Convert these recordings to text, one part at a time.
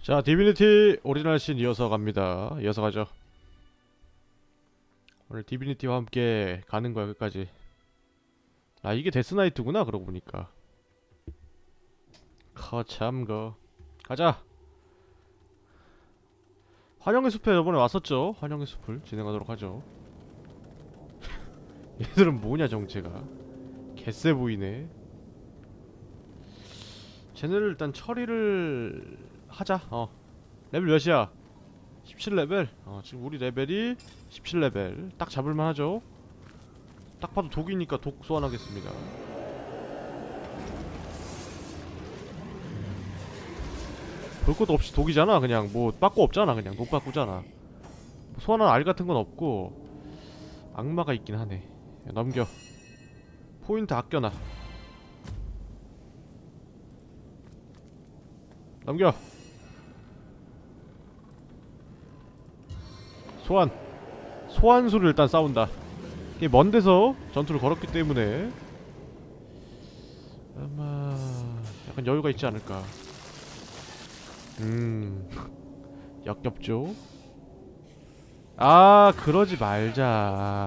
자, 디비니티 오리지널 신 이어서 갑니다. 이어서 가죠. 오늘 디비니티와 함께 가는 거야, 끝까지. 아, 이게 데스나이트구나, 그러고 보니까. 거참거. 가자! 환영의 숲에 저번에 왔었죠? 환영의 숲을 진행하도록 하죠. 얘들은 뭐냐, 정체가. 개쎄 보이네. 쟤네를 일단 처리를 하자. 레벨 몇이야? 17레벨? 지금 우리 레벨이 17레벨. 딱 잡을만 하죠? 딱 봐도 독이니까 독 소환하겠습니다. 볼 것도 없이 독이잖아. 그냥 뭐 빠꾸 없잖아. 그냥 독 빠꾸잖아. 소환한 알 같은 건 없고 악마가 있긴 하네. 야, 넘겨. 포인트 아껴놔. 넘겨. 소환수를 일단 싸운다. 이게 먼 데서 전투를 걸었기 때문에 아마 약간 여유가 있지 않을까. 역겹죠? 아, 그러지 말자.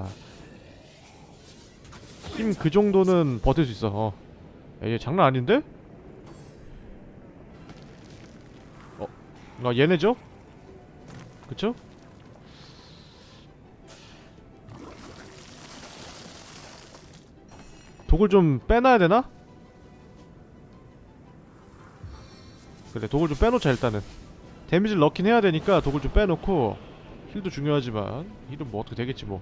힘 그 정도는 버틸 수 있어. 야, 얘 장난 아닌데? 얘네죠? 그쵸? 독을 좀 빼놔야 되나? 그래, 독을 좀 빼놓자. 일단은 데미지를 넣긴 해야 되니까 독을 좀 빼놓고. 힐도 중요하지만 힐은 뭐 어떻게 되겠지 뭐.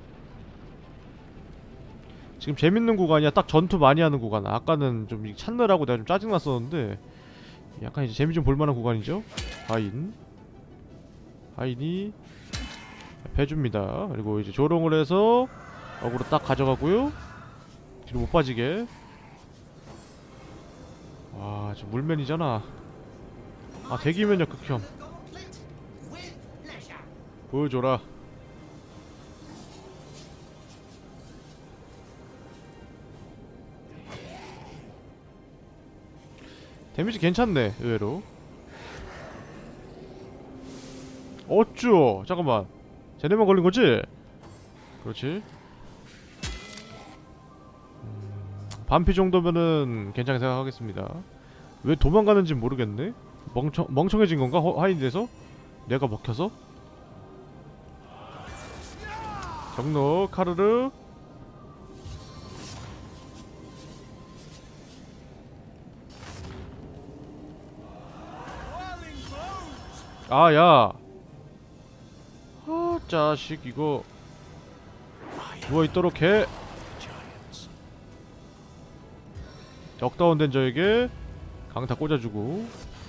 지금 재밌는 구간이야. 딱 전투 많이 하는 구간. 아까는 좀 찾느라고 내가 좀 짜증났었는데 약간 이제 재미 좀 볼만한 구간이죠. 하인이 해줍니다. 그리고 이제 조롱을 해서 어그로 딱 가져가고요. 뒤로 못 빠지게. 와, 저 물맨이잖아. 아, 대기면역 극혐. 보여줘라. 데미지 괜찮네, 의외로. 어쭈, 잠깐만. 쟤네만 걸린거지? 그렇지. 반피 정도면은 괜찮게 생각하겠습니다. 왜 도망가는지 모르겠네? 멍청해진 건가? 하인데서? 내가 먹혀서? 경로, 카르르. 아, 야. 아, 자식, 이거. 누워있도록 해. 적다운된 저에게 강타 꽂아주고.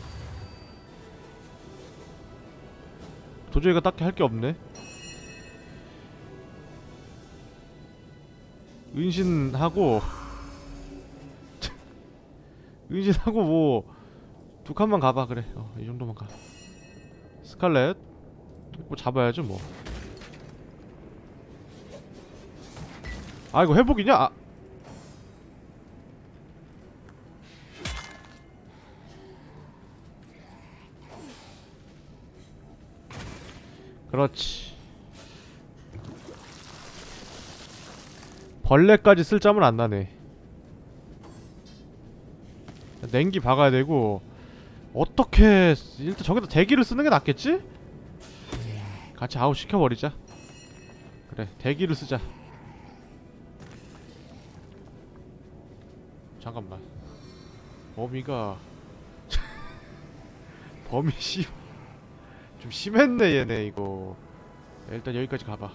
도저히가 딱히 할 게 없네. 은신하고 은신하고 뭐 두 칸만 가봐. 그래, 이 정도만 가. 스칼렛 뭐 잡아야죠 뭐. 아, 이거 회복이냐? 아, 그렇지. 벌레까지 쓸 짬은 안 나네. 냉기 박아야 되고. 어떻게 일단 저기다 대기를 쓰는 게 낫겠지? 같이 아웃 시켜버리자. 그래, 대기를 쓰자. 잠깐만. 범위가 범위 좀 심했네 얘네 이거. 일단 여기까지 가봐.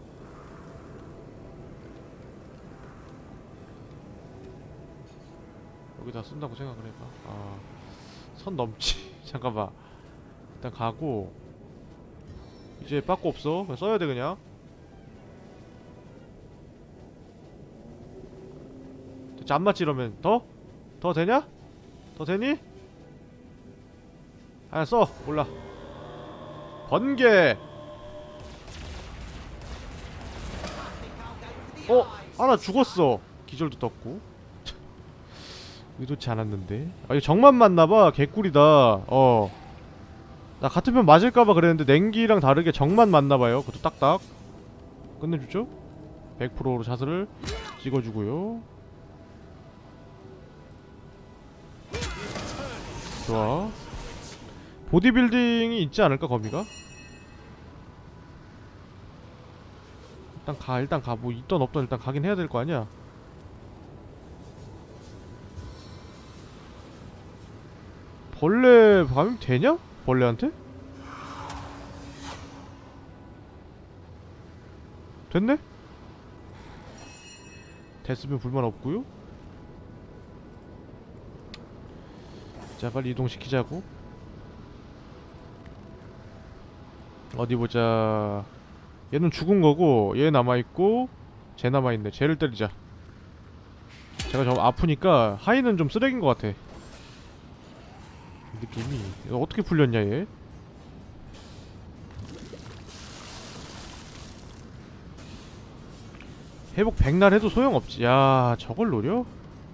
여기다 쓴다고 생각을 해봐. 아, 선 넘지. 잠깐만. 일단 가고. 이제 빠꾸 없어. 그냥 써야 돼 그냥. 진짜 안 맞지 이러면. 더? 더 되냐? 더 되니? 아야, 써. 몰라. 번개. 하나 죽었어. 기절도 떴고. 의도치 않았는데. 아, 이거 정만 맞나봐. 개꿀이다. 나 같은 편 맞을까봐 그랬는데 냉기랑 다르게 정만 맞나봐요. 그것도 딱딱 끝내주죠. 100%로 샷을 찍어주고요. 좋아. 보디빌딩이 있지 않을까 거미가? 일단 가. 뭐 있던 없던 일단 가긴 해야 될 거 아니야. 벌레 감염 되냐? 벌레한테? 됐네? 됐으면 불만 없고요. 자, 빨리 이동시키자고. 어디 보자. 얘는 죽은 거고, 얘 남아있고, 쟤 남아있네. 쟤를 때리자. 제가 좀 아프니까 하이는 좀 쓰레기인 것 같아. 느낌이. 이거 어떻게 풀렸냐 얘? 회복 100날 해도 소용없지. 야, 저걸 노려?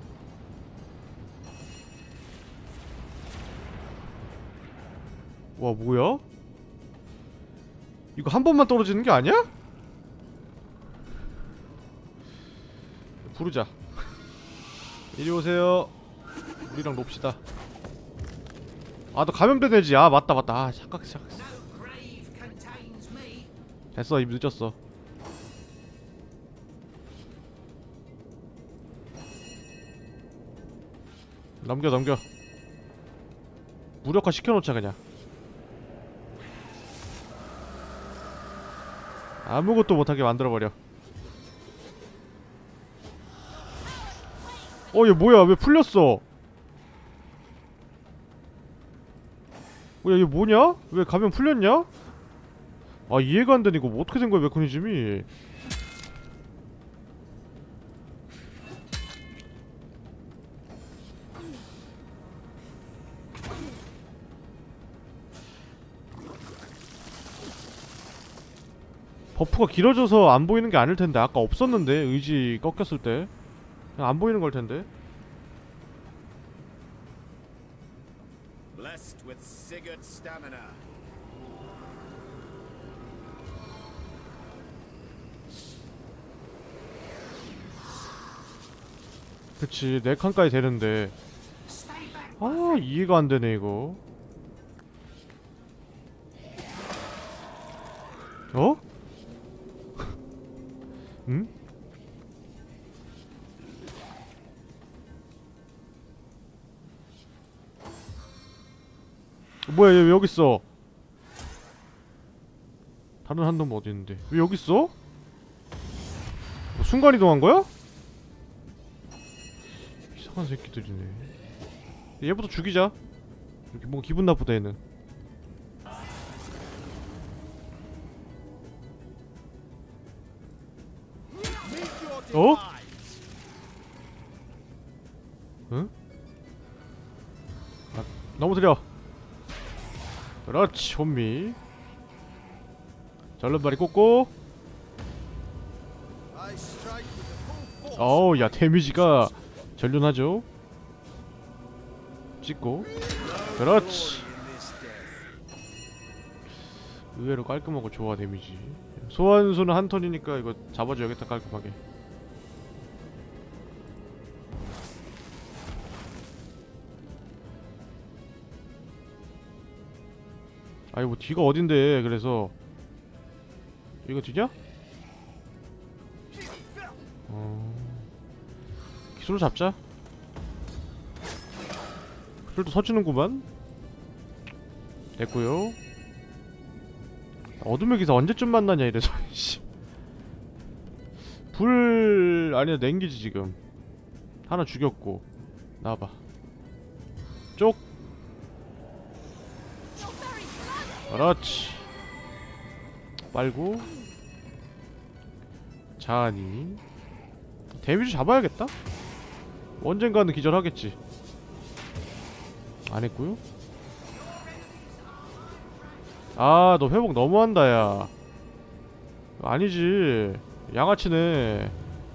와, 뭐야? 이거 한 번만 떨어지는 게 아니야? 부르자. 이리 오세요. 우리랑 놉시다. 아, 너 감염돼 되지. 아, 맞다. 아, 착각했어. 됐어, 이미 늦었어. 넘겨. 무력화 시켜놓자 그냥. 아무것도 못하게 만들어버려. 얘 뭐야? 왜 풀렸어? 야, 얘 뭐냐? 왜 가면 풀렸냐? 아, 이해가 안 되네. 이거 뭐 어떻게 된 거야, 메커니즘이. 버프가 길어져서 안 보이는 게 아닐 텐데. 아까 없었는데, 의지 꺾였을 때. 그냥 안 보이는 걸 텐데. Blessed with Sigurd stamina. 그치, 4칸까지 되는데. 아, 이해가 안 되네, 이거. 어? 응? 뭐야, 얘 왜 여기 있어? 다른 한 놈 어디 있는데? 왜 여기 있어? 뭐 순간 이동한 거야? 이상한 새끼들이네. 얘부터 죽이자. 이렇게 뭔가 기분 나쁘다 얘는. 어? 응? 아, 넘어뜨려. 그렇지, 혼미. 절름발이 꽂고. 어우, 야, 데미지가 전륜하죠. 찍고. 그렇지. 의외로 깔끔하고 좋아, 데미지. 소환수는 한 턴이니까 이거 잡아줘야겠다, 깔끔하게. 아니 뭐 뒤가 어딘데. 그래서 이거 뒤냐? 기술로 잡자. 기술도 서지는구만. 됐고요. 어둠의 기사 언제쯤 만나냐 이래서. 불... 아니야, 냉기지 지금. 하나 죽였고. 나와봐. 쪽. 그렇지. 빨고. 자니. 데미지 잡아야겠다. 언젠가는 기절하겠지. 안했고요. 아, 너 회복 너무한다 야. 아니지, 양아치네.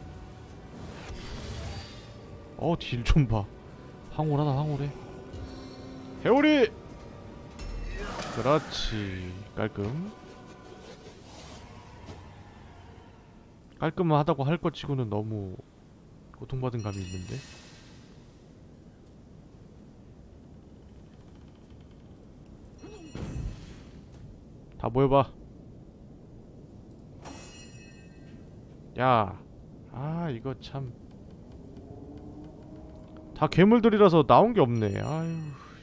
딜 좀봐. 황홀하다, 황홀해. 회오리! 그렇지. 깔끔. 깔끔하다고 할 것 치고는 너무 고통받은 감이 있는데. 다 모여봐. 야, 아 이거 참 다 괴물들이라서 나온 게 없네. 아유,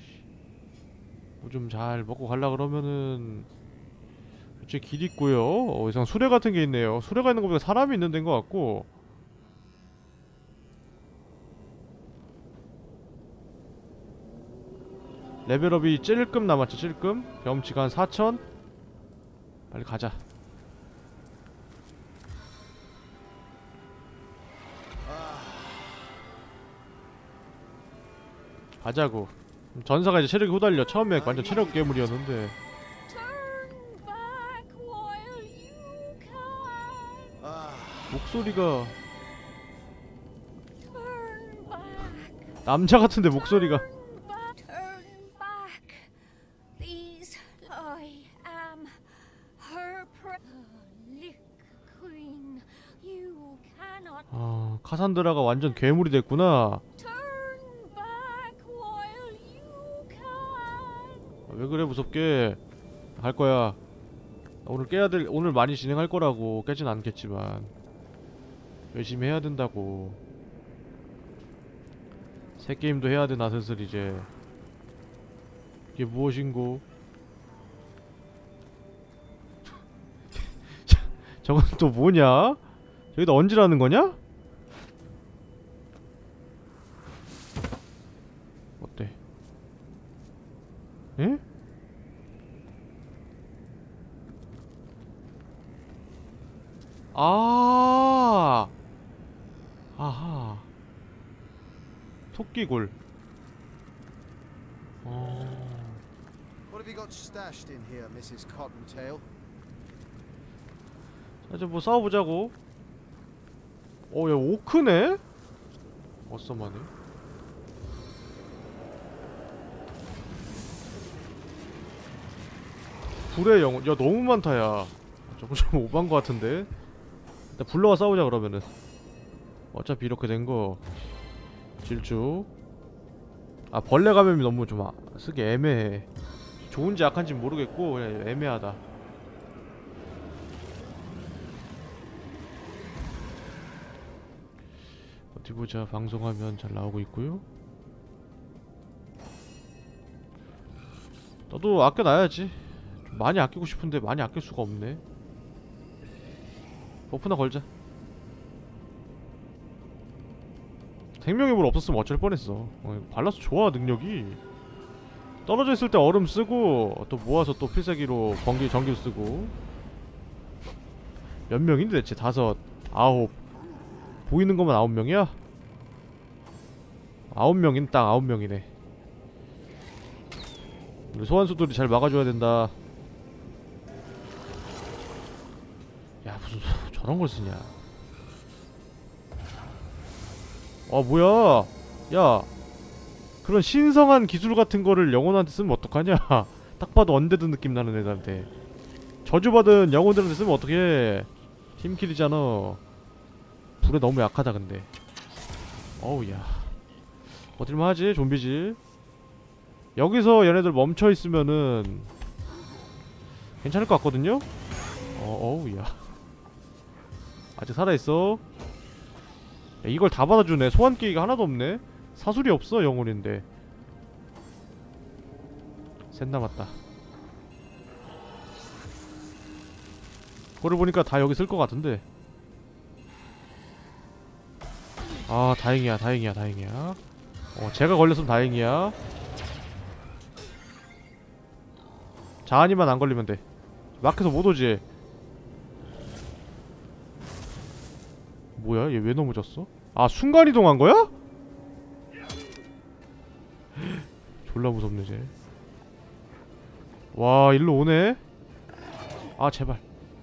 뭐 좀 잘 먹고 갈라 그러면은 이제 길 있고요. 이상 수레 같은 게 있네요. 수레가 있는 것보다 사람이 있는 데인 것 같고. 레벨업이 7급 남았죠. 7급. 경험치가 한 4000. 빨리 가자. 가자고. 전사가 이제 체력이 후달려. 처음에 완전 체력 괴물이었는데. Turn back while you can. 목소리가 Turn back. 남자 같은데 목소리가. Turn back. Turn back. These I am her Lick Queen. You cannot 아, 카산드라가 완전 괴물이 됐구나. turn back while you can. 왜 그래 무섭게. 갈 거야. 오늘 깨야 될, 오늘 많이 진행할 거라고. 깨진 않겠지만 열심히 해야 된다고. 새 게임도 해야 되나 슬슬 이제. 이게 무엇인고? 저건 또 뭐냐? 저기다 얹으라는 거냐? 어때? 에? 아, 아하. 토끼골. What have you got stashed in here, Mrs. Cottontail? 자, 이제 뭐 싸워보자고. 야, 오크네? 어썸하네. 불의 영혼. 야, 너무 많다, 야. 저거 좀 오반 거 같은데? 일단 불러와 싸우자, 그러면은. 어차피 이렇게 된 거. 질주. 아, 벌레 감염이 너무 좀 쓰기 애매해. 좋은지 약한지 모르겠고, 그냥 애매하다. 어디 보자. 방송하면 잘 나오고 있고요. 너도 아껴놔야지. 좀 많이 아끼고 싶은데 많이 아낄 수가 없네. 버프나 걸자. 생명의 물 없었으면 어쩔 뻔했어. 발라서 좋아 능력이. 떨어져 있을 때 얼음 쓰고 또 모아서 또 필살기로 전기 쓰고. 몇 명인데 대체? 5, 9. 보이는 것만 9명이야? 9명인 딱 9명이네. 우리 소환수들이 잘 막아줘야 된다. 야, 무슨 저런 걸 쓰냐. 뭐야. 야, 그런 신성한 기술 같은 거를 영혼한테 쓰면 어떡하냐. 딱 봐도 언데드 느낌 나는 애들한테. 저주받은 영혼들한테 쓰면 어떡해. 팀킬이잖아. 불에 너무 약하다 근데. 어우, 야, 버틸만하지. 좀비지. 여기서 얘네들 멈춰있으면은 괜찮을 것 같거든요? 어우, 야, 아직 살아있어. 야, 이걸 다 받아주네. 소환 기기가 하나도 없네. 사술이 없어. 영혼인데. 셋 남았다. 그걸 보니까 다 여기 쓸 것 같은데. 아, 다행이야, 다행이야, 다행이야. 제가 걸렸으면 다행이야. 자한이만 안 걸리면 돼. 막혀서 못 오지. 뭐야? 얘 왜 넘어졌어? 아, 순간이동한 거야? 졸라 무섭네 쟤. 와, 일로 오네. 아, 제발.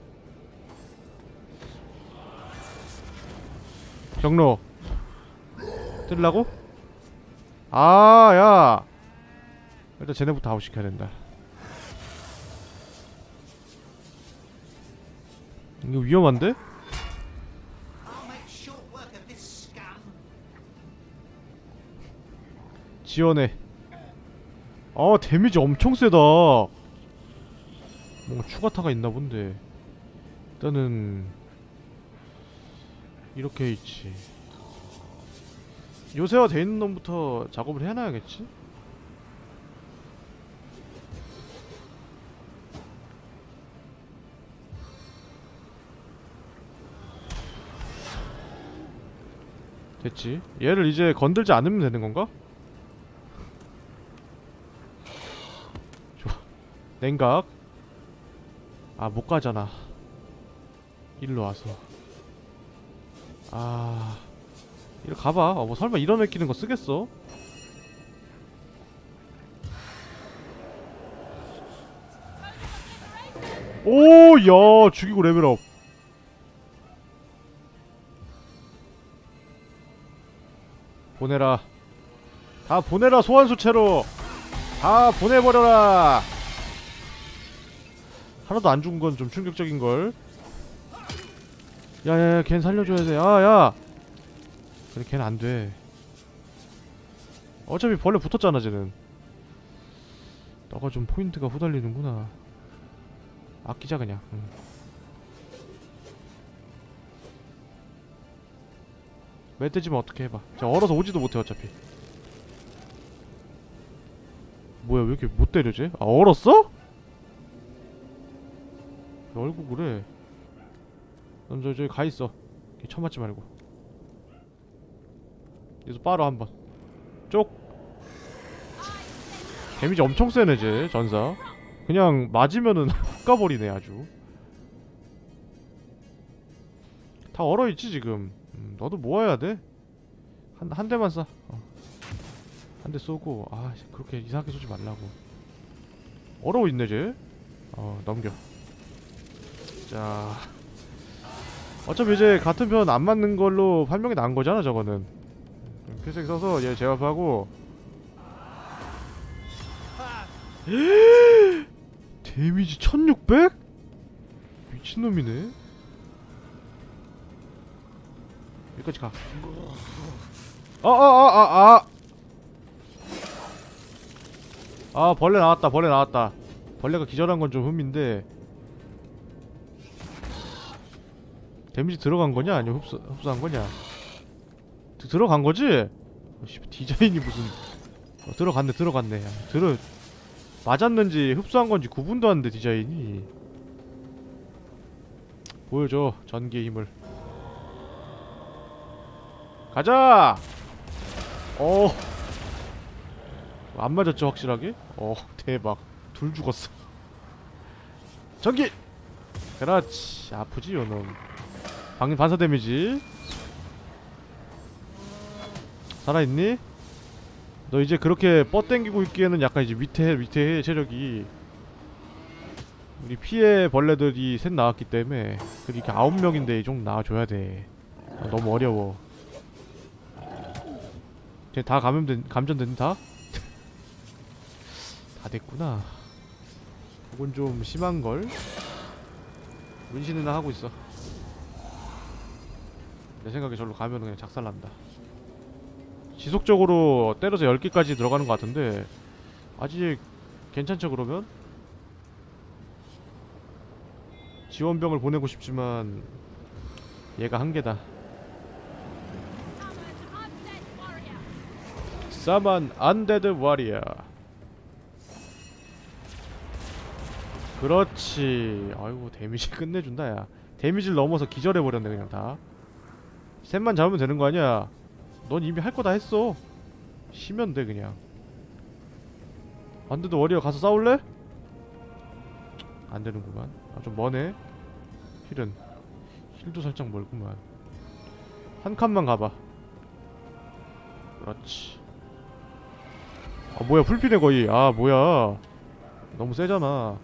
경로 뜰라고? 아, 야, 일단 쟤네부터 아웃시켜야 된다. 이거 위험한데? I'll make short work of this scum. 지원해. 아 데미지 엄청 세다. 뭔가 추가타가 있나 본데. 일단은 이렇게 있지. 요새화 돼 있는 놈부터 작업을 해놔야겠지? 됐지. 얘를 이제 건들지 않으면 되는 건가? 좋아. 냉각. 아, 못 가잖아. 일로 와서. 아, 이리 가봐. 뭐 설마 이런 애 끼는 거 쓰겠어? 오, 야, 죽이고 레벨업. 보내라. 다 보내라, 소환수체로. 다 보내버려라. 하나도 안 죽은 건 좀 충격적인걸. 야야야, 걘 살려줘야 돼. 야야. 그래, 걘 안 돼. 어차피 벌레 붙었잖아, 쟤는. 너가 좀 포인트가 후달리는구나. 아끼자 그냥. 응. 멧돼지면 어떻게 해봐. 자, 얼어서 오지도 못해 어차피. 뭐야, 왜 이렇게 못 때려 쟤? 아, 얼었어? 얼고 그래. 넌 저기 가있어. 쳐맞지 말고. 여기서 빠로 한번 쪽. 데미지 엄청 세네 쟤 전사. 그냥 맞으면은 훅 가버리네 아주. 다 얼어있지 지금. 너도 모아야 돼. 한 대만 쏴. 한 대 쏘고. 아, 그렇게 이상하게 쏘지 말라고. 얼어 있네 쟤. 넘겨. 자, 어차피 이제 같은 편 안 맞는 걸로 판명이 난 거잖아 저거는. 필살기 써서 얘 제압하고. 데미지 1600? 미친놈이네. 여기까지 가. 아, 벌레 나왔다. 벌레 나왔다. 벌레가 기절한 건 좀 흠인데. 데미지 들어간 거냐? 아니면 흡수한 거냐? 들어간 거지? 디자인이 무슨. 들어갔네. 맞았는지 흡수한 건지 구분도 안 돼, 디자인이. 보여줘, 전기의 힘을. 가자! 안 맞았죠, 확실하게? 대박. 둘 죽었어. 전기! 그렇지. 아프지, 요놈. 방금 반사 데미지. 살아있니? 너 이제 그렇게 뻗땡기고 있기에는 약간 이제 위태해 체력이. 우리 피해 벌레들이 셋 나왔기 때문에. 그렇게 9명인데 이 정도 나와줘야 돼. 너무 어려워. 쟤 다 감전된다? 다 됐구나. 그건 좀 심한걸? 문신이나 하고 있어. 내 생각에 절로 가면은 그냥 작살난다. 지속적으로 때려서 10개까지 들어가는 것 같은데 아직 괜찮죠 그러면? 지원병을 보내고 싶지만 얘가 한계다. Summon Undead Warrior. 그렇지. 아이고, 데미지 끝내준다 야. 데미지를 넘어서 기절해버렸네 그냥 다. 셋만 잡으면 되는 거 아니야. 넌 이미 할 거 다 했어. 쉬면 돼 그냥. 안돼드 워리어 가서 싸울래? 안되는구만. 아, 좀 머네. 힐도 살짝 멀구만. 한 칸만 가봐. 그렇지. 아, 뭐야, 풀피네 거의. 아, 뭐야, 너무 세잖아.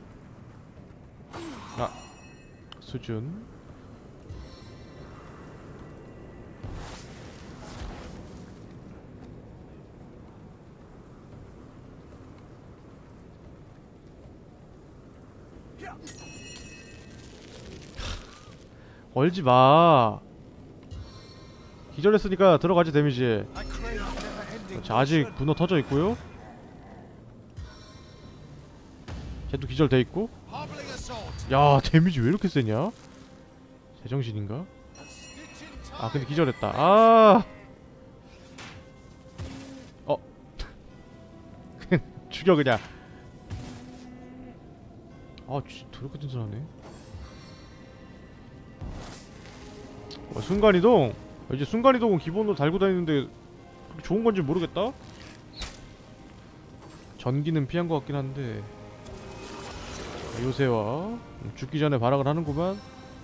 아, 수준. 걸지 마. 기절했으니까 들어가지 데미지. I crave never-ending 자, 아직 pursuit. 분노 터져 있고요. 쟤도 기절돼 있고. Hobbling assault. 야, 데미지 왜 이렇게 세냐? 제정신인가? Stitch in 아, time. 근데 기절했다. 아, 죽여 그냥. 아, 더럽게 든든하네. 순간이동. 이제 순간이동은 기본으로 달고 다니는데 그렇게 좋은 건지 모르겠다. 전기는 피한 것 같긴 한데. 요새와 죽기 전에 발악을 하는구만.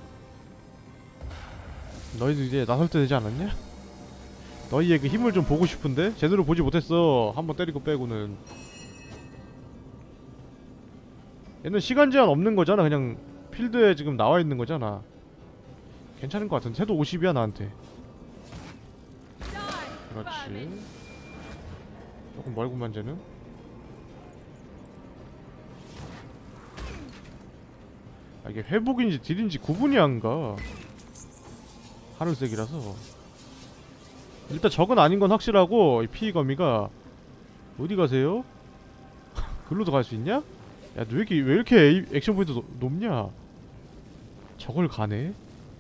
너희도 이제 나설 때 되지 않았냐? 너희의 그 힘을 좀 보고 싶은데 제대로 보지 못했어. 한번 때리고 빼고는. 얘는 시간 제한 없는 거잖아. 그냥 필드에 지금 나와 있는 거잖아. 괜찮은 것 같은데. 쟤도 50이야 나한테. 그렇지. 조금 멀구만 쟤는. 아, 이게 회복인지 딜인지 구분이 안 가. 하늘색이라서. 일단 적은 아닌 건 확실하고 이 피해 거미가. 어디 가세요? 글로도 갈 수 있냐? 야, 너 왜 이렇게 액션 포인트 높냐? 저걸 가네?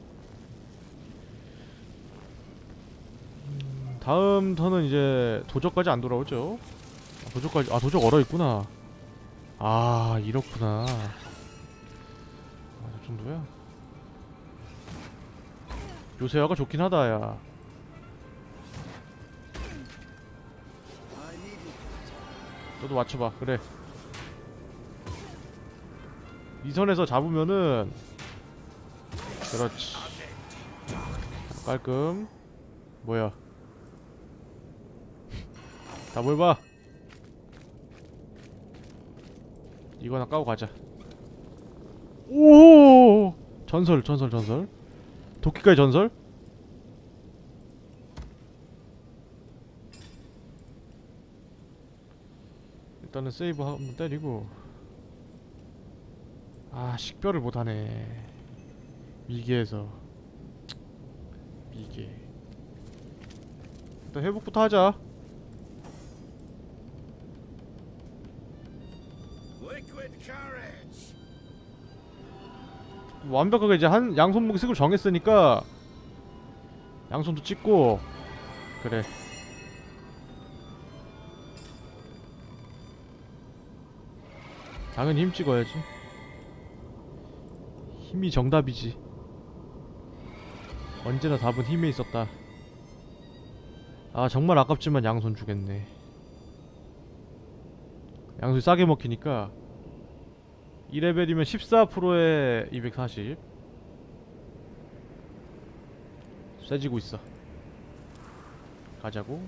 다음 턴은 이제 도적까지 안 돌아오죠? 아, 도적까지, 아, 도적 얼어있구나. 아, 이렇구나. 아, 저 정도야? 요새화가 좋긴 하다, 야. I need it. 너도 맞춰봐, 그래. 이 선에서 잡으면은 그렇지. 깔끔. 뭐야? 다 뭘 봐? 이거나 까고 가자. 오! 전설. 도끼까지 전설? 일단은 세이브 한번 때리고. 아, 식별을 못하네. 미개에서. 미개. 일단 회복부터 하자. Liquid courage. 완벽하게 이제 한 양손목이 색을 정했으니까 양손도 찍고. 그래. 당연히 힘 찍어야지. 힘이 정답이지. 언제나 답은 힘에 있었다. 아, 정말 아깝지만 양손 주겠네. 양손이 싸게 먹히니까 2레벨이면 14%에 240. 세지고 있어. 가자고.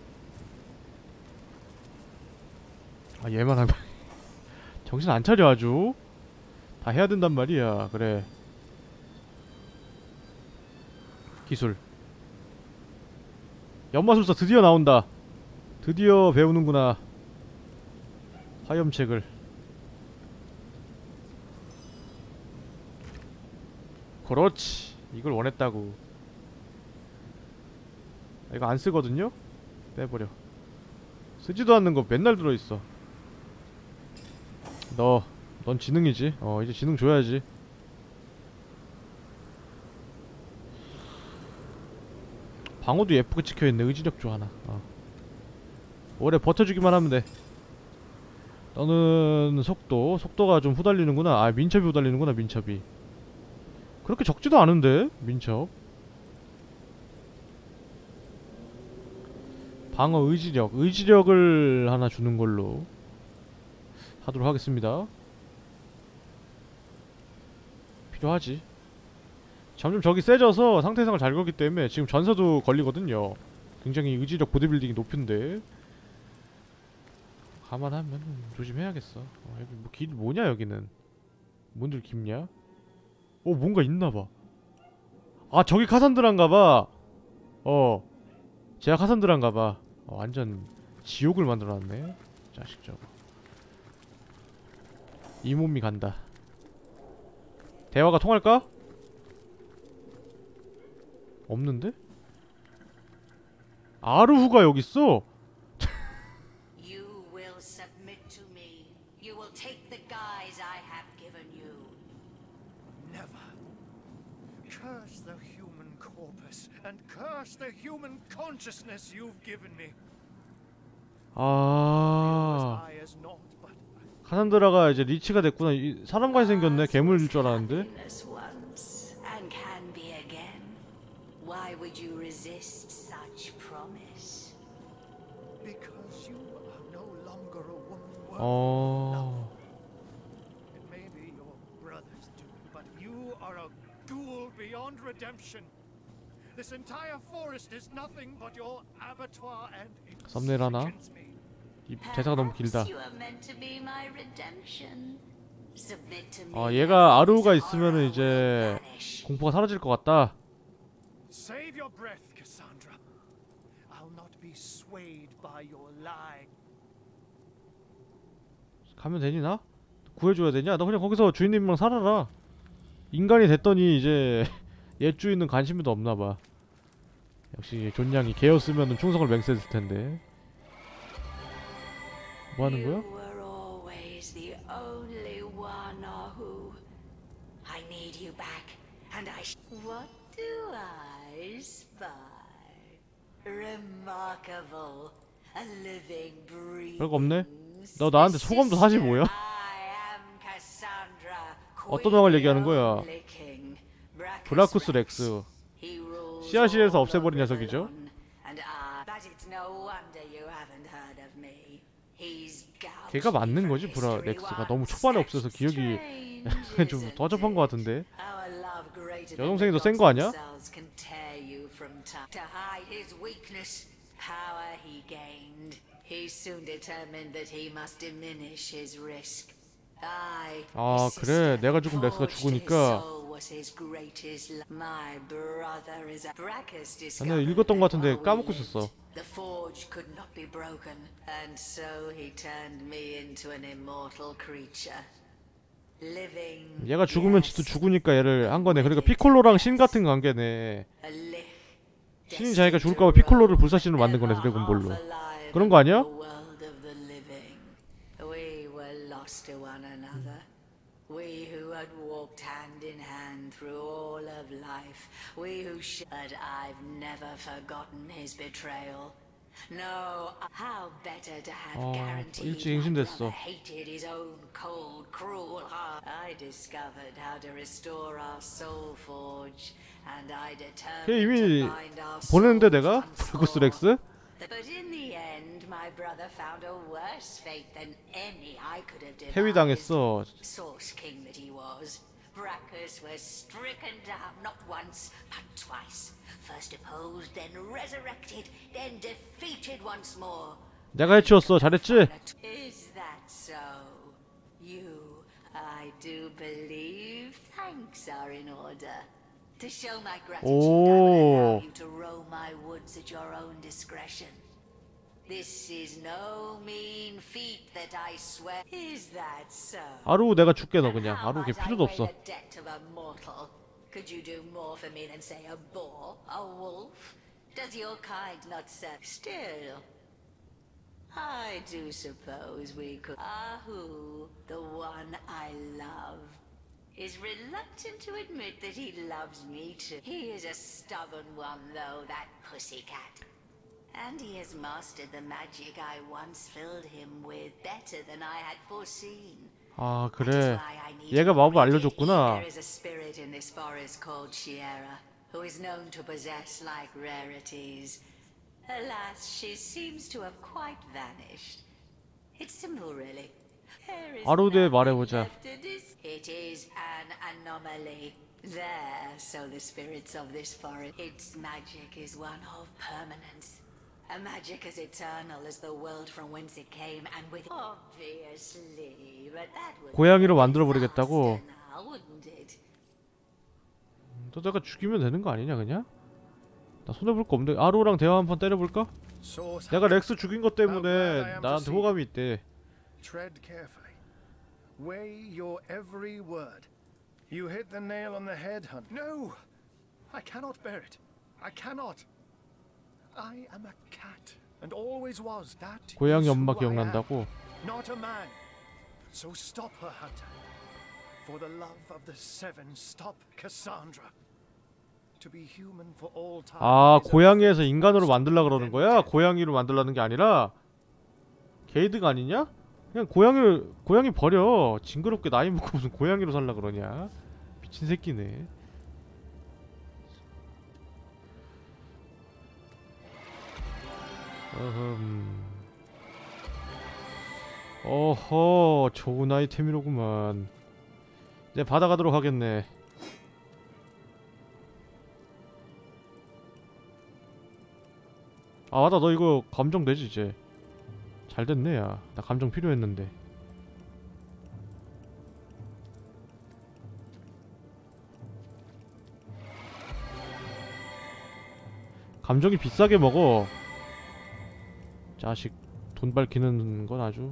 아, 얘만 하면 정신 안 차려 아주. 다 해야 된단 말이야. 그래. 기술. 연마술사 드디어 나온다. 드디어 배우는구나. 화염책을. 그렇지. 이걸 원했다고. 이거 안 쓰거든요? 빼버려. 쓰지도 않는 거 맨날 들어있어. 넌 지능이지. 이제 지능 줘야지. 방어도 예쁘게 찍혀있네. 의지력 줘 하나. 오래 버텨주기만 하면 돼. 너는 속도가 좀 후달리는구나. 아, 민첩이 후달리는구나. 민첩이 그렇게 적지도 않은데. 민첩. 방어 의지력을 하나 주는 걸로 하도록 하겠습니다. 필요하지. 점점 적이 세져서 상태 이상을 잘 걸기 때문에 지금 전사도 걸리거든요. 굉장히 의지력 보디빌딩이 높은데 감안하면 조심해야겠어. 여기 뭐 길 뭐냐 여기는. 문들 깊냐? 뭔가 있나봐. 아, 저기 카산드라인가봐. 제가 카산드라인가봐. 완전 지옥을 만들어놨네. 자식 저거. 이 몸이 간다. 대화가 통할까? 없는데? 아르후가 여기 있어. You will submit to me. You will take the guise I have given you. Never. Curse the human corpus and curse the human consciousness you've given me. 아, I as naught but 카산드라가 이제 리치가 됐구나. 사람같이 생겼네. 괴물일 줄 알았는데. Happiness once and can be again. Why would you resist such promise? because you are no longer a woman worth 어, It may be your brother's doing, but you are a ghoul beyond redemption. This entire forest is nothing but your abattoir and it 썸네일 하나? sickens me. 이 대사가 너무 길다. Perhaps you are meant to be my redemption. Submit to me. 아, 얘가 아르후가 and this 있으면은 horror 이제 will vanish. 공포가 사라질 것 같다. Save your breath, Cassandra. I'll not be swayed by your lie. 가면 되니 나? 구해줘야 되냐? 너 그냥 거기서 주인님이랑 살아라. 인간이 됐더니 이제 옛 주인은 관심도 없나봐. 역시 존냥이 개였으면은 충성을 맹세했을 텐데. 뭐 하는 거야? You were always the only one, Ahu. I need you back, and what do I spy? Remarkable, a living, breathing. 별거 없네. 너 나한테 소감도 사실 뭐야? I am Cassandra, 어떤 왕을 얘기하는 거야? Queen of the King, 브라쿠스 렉스. He rules 씨앗시에서 all 없애버린 over 녀석이죠. Babylon, and but it's no wonder you haven't heard of me. He's gouged 걔가 me 맞는 from 거지 브라 history 렉스가 너무 once. 초반에 없어서 기억이 Strange, 좀 isn't 더접한 것 it? 같은데. Our love greater 여동생이 than 더 센 the 거 아니야? gods themselves can tear you from time. To hide his weakness, power he gained. He soon determined that he must diminish his risk. I, 아, his 그래. sister, 내가 죽으면 렉스가 forged his 죽으니까. soul was his greatest love. My brother is a Brachus 나 discovered 읽었던 것 같은데 that while we 까먹고 lived, 있었어. The forge could not be broken, and so he turned me into an immortal creature. Living. 얘가 죽으면 지도 yes, 죽으니까 얘를 한 거네. 그러니까 피콜로랑 신 같은 관계네. a lich, 신이 자기가 destined 죽을까 to 봐 피콜로를 roam 불사신으로 만든 거네, ever 드래곤볼로. half alive 그런 거 아니야? in the world of the living. We were lost to one another. We who had walked hand in hand through all of life. We who but I've never forgotten his betrayal. No, how better to have 어, guaranteed 일찍 my 임신됐어. brother hated his own cold, cruel heart. I discovered how to restore our soul forge, and I 걔 determined 이미 to bind our 보냈는데 souls 내가? once 브라쿠스 more. 렉스? But in the end, my brother found a worse fate than any I could have devised. 해위당했어. Source king that he was, Brachus was stricken down not once but twice. First opposed, then resurrected, then defeated once more. 내가 해치웠어. 잘했지? Is that so? You, I do believe. Thanks are in order. To show my gratitude, I will allow 오. you to roam my woods at your own discretion. This is no mean feat that I swear. Is that so? 아루 내가 줄게 너 And 그냥. how 아루 걔 might I 필요도 pay 없어. the debt of a mortal? Could you do more for me than say a boar, a wolf? Does your kind not serve? Still, I do suppose we could. Ahu, the one I love, is reluctant to admit that he loves me too. He is a stubborn one, though, that pussycat. And he has mastered the magic I once filled him with better than I had foreseen. 아, That is 그래. why I need 얘가 to 마법을 read it. 알려줬구나. There is a spirit in this forest called Shiera, who is known to possess like rarities. Alas, she seems to have quite vanished. It's simple, really. There is 아루드에 nothing 말해보자. left to dis- It is an anomaly. There, so the spirits of this forest. Its magic is one of permanence. A magic as eternal as the world from whence it came, and with obviously, but that would 고양이로 be a 만들어버리겠다고? disaster now, wouldn't it? 너 내가 죽이면 되는 거 아니냐 그냥? 나 손해볼 거 없는데. 아루랑 대화 한번 때려볼까? Source 내가 렉스 죽인 것 How glad I 때문에 am to 나한테 see 호감이 있대. Tread carefully. Weigh your every word. You hit the nail on the head, Hunt. No! I cannot bear it. I cannot. I am a cat and always was. That 고양이 is 엄마 who I am, 기억난다고? not a man. So stop her, Hunter. For the love of the Seven, stop Cassandra. To be human for all time. 아, is a 고양이에서 very 인간으로 first 만들라 그러는 then 거야? death. 고양이로 만들라는 게 아니라 게이드가 아니냐? 그냥 고양이 버려. 징그럽게 나이 먹고 무슨 고양이로 살라 그러냐? 미친 새끼네. 어허, 좋은 아이템이로구만. 이제 받아가도록 하겠네. 아 맞다, 너 이거 감정 되지 이제. 잘 됐네. 야, 나 감정 필요했는데. 감정이 비싸게 먹어. 자식 돈 밝히는 건 아주.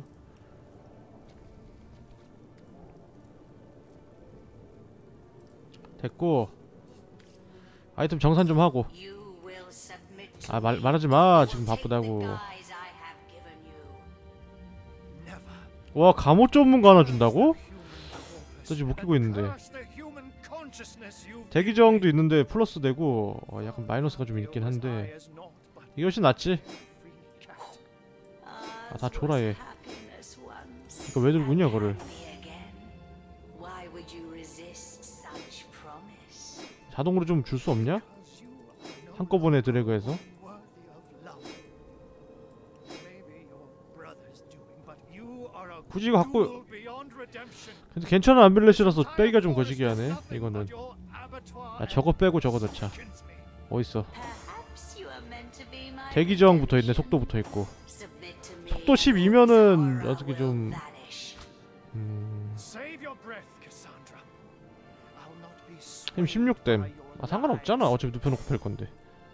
됐고 아이템 정산 좀 하고. You will submit to 아 me. 말하지 마. Or 지금 take the 바쁘다고. guise I have given you. Never. 와, 감호 전문가 하나 준다고? Human 저 지금 못 끼고 있는데. curse the human consciousness you've 대기저항도 있는데 플러스 되고 약간 마이너스가 좀 있긴 Realize I 한데 as naught but 이게 훨씬 낫지. every cat. Ours 다 줘라, 얘. was happiness once, 이거 왜 들고 있냐, 그거를. and me again. Why would you resist such promise? 자동으로 좀 줄 수 없냐? Because you are no 한꺼번에 드래그해서. worthy of love. Maybe your brother's doing, but you are a 굳이 이거 갖고. ghoul beyond redemption. 근데 괜찮은 암빌렛이라서 빼기가 좀 거시기 하네 이거는. 야, 저거 빼고 저거 넣자. 어딨어. Perhaps you are meant to be my 대기 저항 붙어있네. redemption. 속도 붙어있고. Submit to me, 속도 or 12면은 sorrow 어떻게 will 좀 vanish. Save your breath, Cassandra. I'll not be 템 swayed 16댐. by your 아 상관없잖아. lies. 어차피 눕혀놓고 팰 건데.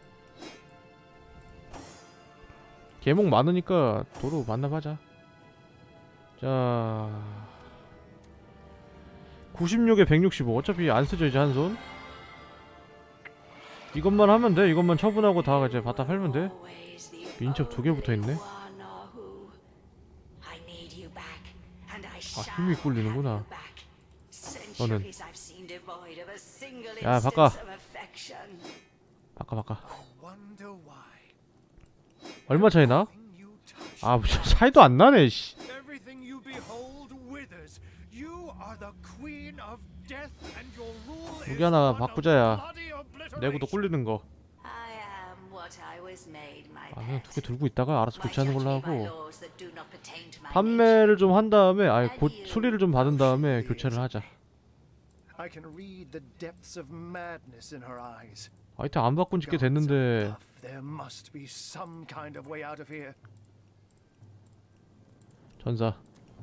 개목 많으니까 도로 만나봐자. 자 96에 165. 어차피 안 쓰죠 이제 한손. 이것만 하면 돼. 이것만 처분하고 다 이제 바닥 팔면 돼. Always the 민첩 2개 붙어있네. only one who- I need you back, and I 힘이 shall 꿀리는구나. have you back. Centuries I've seen devoid of a single 야, instance 바꿔. of affection. 바꿔. Wonder why. 얼마 차이 나? Everything you touch, 아 무슨 차이도 안 나네 씨. everything you behold withers. You are the queen of death, and your rule 무기 is 하나 one of 바꾸자야. bloody obliteration. 내구도 꿀리는 거. I am what I was made, my 아 그냥 pet. 2개 들고 있다가 알아서 My 교체하는 걸로 judgment by 하고. laws that do not pertain to my 판매를 좀 한 다음에 nature. 곧 수리를 좀 받은 다음에 교체를 하자. I can read the depths of madness in her eyes. 아이템 안 바꾼 지 꽤 Gods are 됐는데. tough. There must be some kind of way out of here. 전사.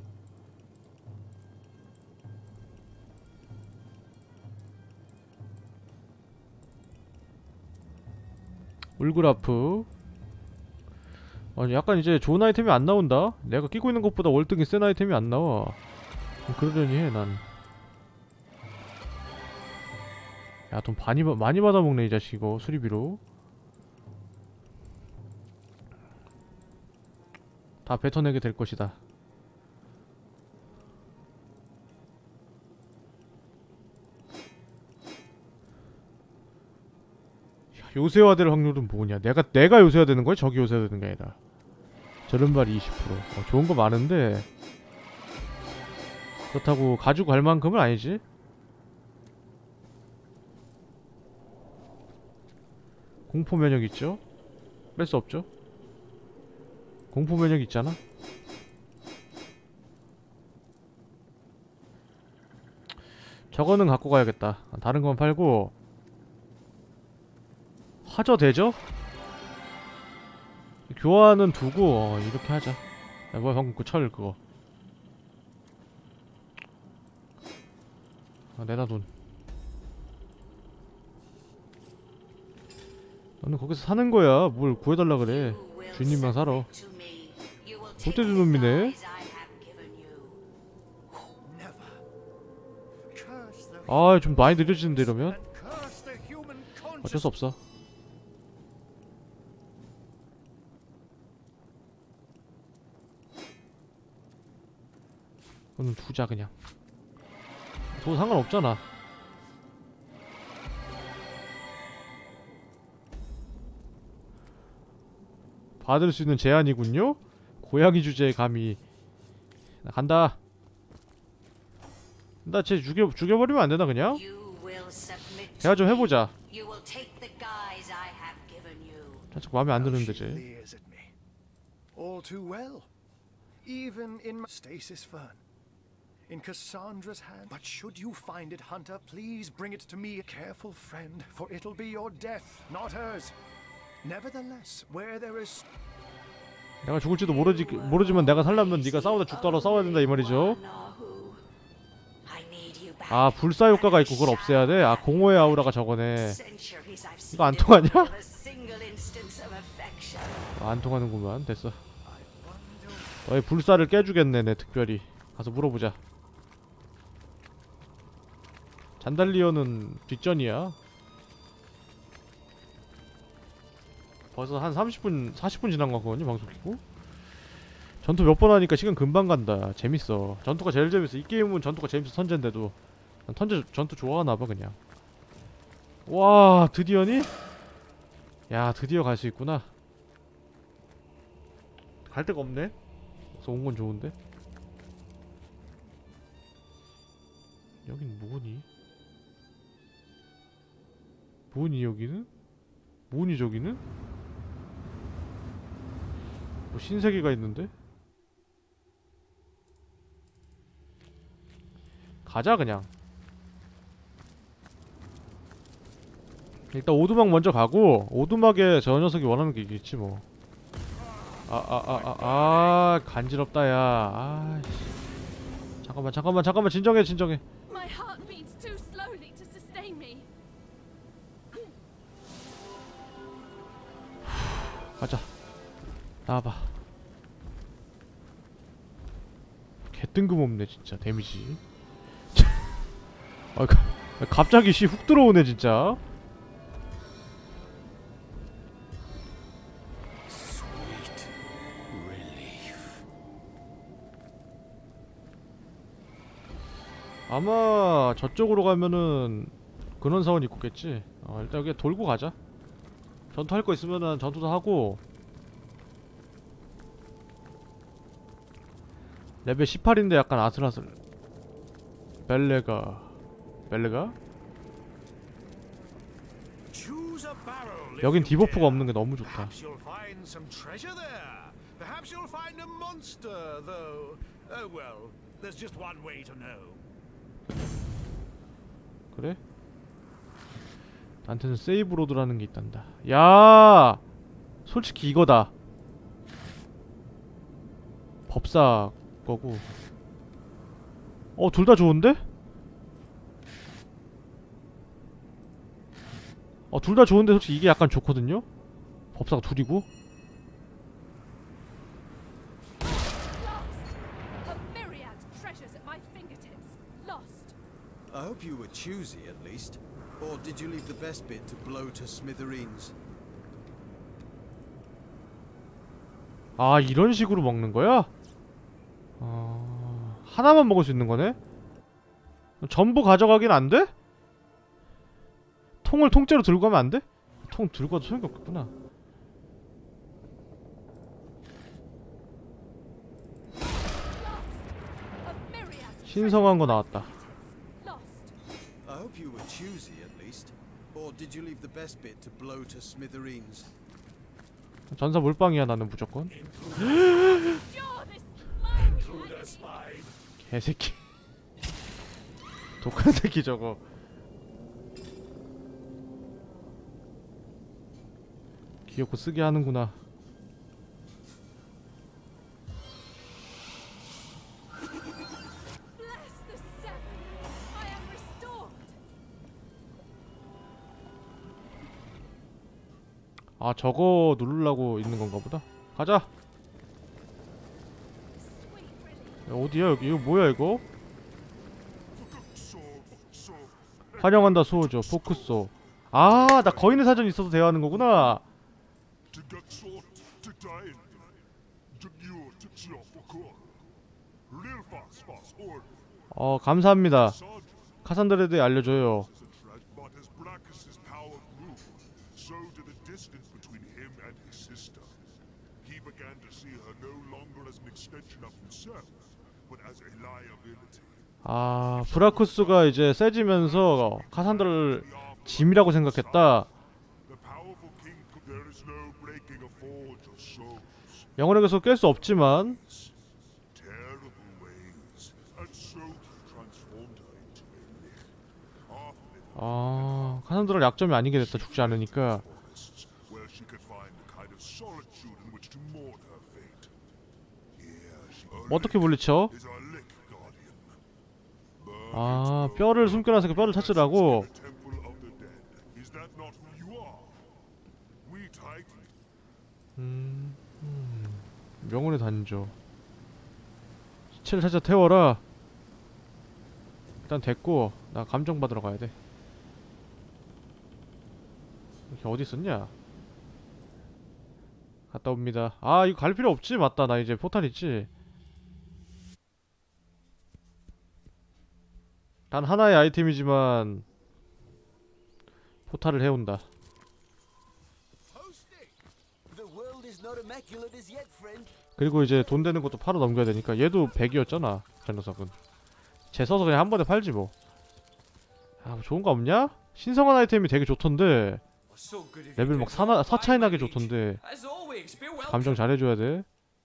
울그라프. 아니 약간 이제 좋은 아이템이 안 나온다? 내가 끼고 있는 것보다 월등히 센 아이템이 안 나와. 그러려니 해 난. 야 돈 많이 받아먹네 이 자식 이거 수리비로. 다 뱉어내게 될 것이다. 요새화될 확률은 뭐냐? 내가 요새화되는 거야? 적이 요새화되는 게 아니라. 저른발이 20%. 좋은 거 많은데 그렇다고 가지고 갈 만큼은 아니지. 공포 면역 있죠? 뺄 수 없죠? 공포 면역 있잖아. 저거는 갖고 가야겠다. 다른 건 팔고. 화저 되죠? 교환은 두고 이렇게 하자. 야, 뭐야 방금 그 철 그거. 내놔 돈. 너는 거기서 사는 거야. 뭘 구해달라 그래. 주인님만 살아. 못돼준 놈이네. Never. Curse the 아 좀 많이 느려지는데 이러면 and curse the human 어쩔 수 없어. 그거는 두자 그냥. 돈 상관없잖아. 받을 수 있는 제한이군요? 고양이 주제에 감히. 나 간다. 나 쟤 죽여버리면 안 되나 그냥? You will submit 대화 to 좀 me. 해보자. You will take the guise I have given you. 살짝 마음에 안 How 드는데 she 쟤. leers at me. All too well. Even in my stasis fern. In Cassandra's hand. But should you find it, Hunter, please bring it to me. Careful, friend, for it'll be your death, not hers. Nevertheless, where there is 내가 죽을지도 모르지만 내가 살려면 네가 싸우다 죽더라도 싸워야 된다 이 말이죠. 아 불사 효과가 있고 그걸 없애야 돼? 아 공허의 아우라가 저거네. 이거 안 통하냐? 안 통하는구만. 됐어. 너의 불사를 깨주겠네 내 특별히. 가서 물어보자. 잔달리어는 뒷전이야. 벌써 한 30분, 40분 지난 거 같거든요 방송 키고. 전투 몇 번 하니까 시간 금방 간다. 재밌어. 전투가 제일 재밌어. 이 게임은 전투가 재밌어 선제인데도. 난 전투 좋아하나봐 그냥. 와 드디어니? 야 드디어 갈 수 있구나. 갈 데가 없네. 그래서 온 건 좋은데. 여긴 뭐니? 뭐니 여기는? 뭐니 저기는? 뭐 신세계가 있는데? 가자 그냥. 일단 오두막 먼저 가고 오두막에 저 녀석이 원하는 게 있겠지 뭐. 간지럽다 야. 아이씨. 잠깐만 진정해. My heart beats too slowly to sustain me. 가자. 나와봐. 개 뜬금없네 진짜 데미지. 갑자기 훅 들어오네 진짜. 아마 저쪽으로 가면은 근원사원 있겠지. 일단 여기 돌고 가자. 전투할 거 있으면은 전투도 하고. 레벨 18인데 약간 아슬아슬. 벨레가 여긴 디버프가 없는 게 너무 좋다. Perhaps you'll find some treasure there. Perhaps you'll find a monster, though. Oh well, there's just one way to know. 그래? 나한테는 세이브 로드라는 게 있단다. 야, 솔직히 이거다. 법사 거고. 둘 다 좋은데? 둘 다 좋은데 솔직히 이게 약간 좋거든요? 법사가 둘이고. I hope you were choosy at least. Or did you leave the best bit to blow to smithereens? 아, 이런 식으로 먹는 거야? 하나만 먹을 수 있는 거네? 전부 가져가긴 안 돼? 통을 통째로 들고 가면 안 돼? 통 들고 가도 소용이 없겠구나. 신성한 거 나왔다. I hope you were choosy at least. Or did you leave the best bit to blow to smithereens? 전사 몰빵이야 나는 무조건. 개새끼. 독한 새끼 저거. 귀엽고 쓰게 하는구나. 아 저거 누르려고 있는 건가 보다. 가자. 야, 어디야 여기? 이거 뭐야 이거? 환영한다 수호죠. 포크소. 아 나 거인의 사전 있어서 대화하는 거구나. Real fast. 감사합니다. 카산드라에 대해 알려줘요. But as Brachus's power grew, so did the distance between him and his sister. He began to see her no longer as an extension of himself, but as a liability. 브라쿠스가 이제 세지면서 카산드라를 짐이라고 생각했다. The powerful king, there is no breaking a forge of souls. 영혼에게서 깰 수 없지만 Terrible ways, and so transformed her into a lich. Half 카산드라 약점이 아니게 됐다. 죽지 않으니까. where she could find a kind of solitude in which to mourn her fate. Here she 어떻게 물리쳐? is our lich guardian. 뼈를 숨겨놔서 그 뼈를 찾으라고. The temple of the dead. Is that not who you are? We Titans. 명운의 단조. 시체를 찾아 태워라. 일단 됐고 나 감정 받으러 가야 돼. 이렇게 어디 있었냐? 갔다 옵니다. 이거 갈 필요 없지? 맞다. 나 이제 포탈 있지. 단 하나의 아이템이지만 포탈을 해온다. 그리고 이제 돈 되는 것도 팔아 넘겨야 되니까 얘도 100이었잖아. 저 녀석은 쟤 써서 그냥 한 번에 팔지 뭐. 뭐 좋은 거 없냐? 신성한 아이템이 되게 좋던데 레벨 막 4차이 나게 좋던데 감정 잘해줘야 돼.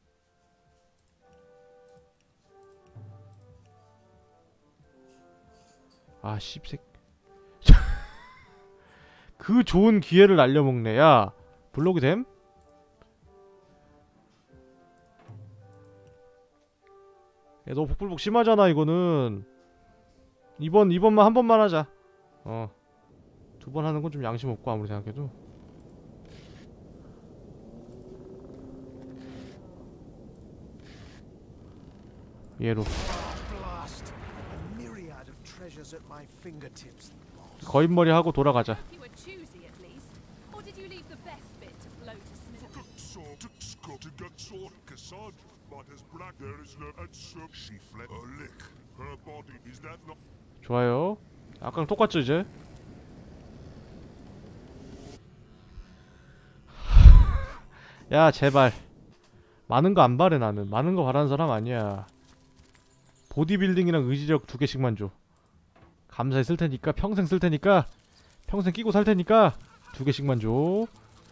씹새끼. 그 좋은 기회를 날려먹네. 야 블록이 됨? 야, 너 복불복 심하잖아 이거는. 이번만 한 번만 하자. 두 번 하는 건 좀 양심 없고 아무리 생각해도. 얘로 Blast! A myriad of treasures at my fingertips. 거인머리 하고 돌아가자. You were choosy at least. Or did you leave the best bit to blow to smithereens? Sword to Scott to get sword Cassandra, but as black there is no and so she fled a lich. Her body is that not 좋아요. 아까랑 똑같죠 이제? 야 제발 많은 거 안 바래. 나는 많은 거 바라는 사람 아니야. 보디빌딩이랑 의지력 2개씩만 줘. 감사히 쓸 테니까. 평생 쓸 테니까. 평생 끼고 살 테니까 2개씩만 줘.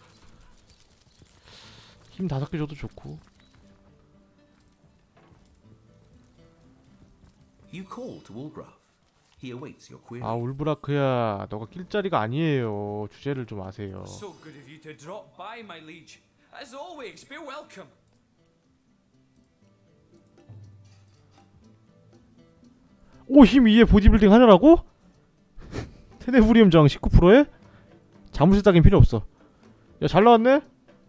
힘 5개 줘도 좋고. You call to Ulgraf. He awaits your query. 울브라크야, 너가 낄 자리가 아니에요. 주제를 좀 아세요. So good of you to drop by, my liege. As always, be welcome. 힘 2에 보디빌딩 하느라고? 테네브리움 저항 19%에? 자물쇠 따긴 필요 없어. 야, 잘 나왔네?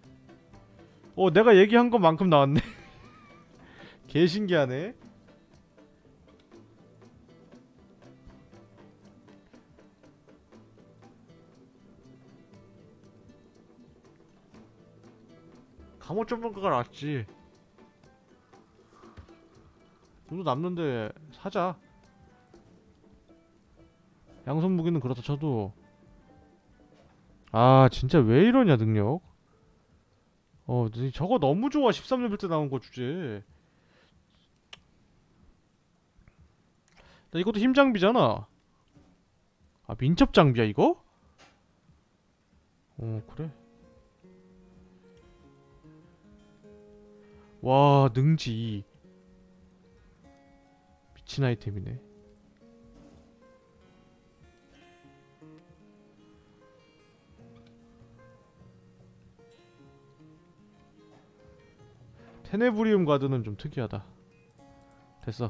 내가 얘기한 것만큼 나왔네. 개 신기하네. 감옷 전문가가 낫지. 돈도 남는데 사자. 양손 무기는 그렇다 쳐도 진짜 왜 이러냐 능력. 저거 너무 좋아. 13레벨 때 나온 거 주제. 이것도 힘 장비잖아. 민첩 장비야 이거? 그래. 와 능지 미친 아이템이네. 테네브리움 가드는 좀 특이하다. 됐어.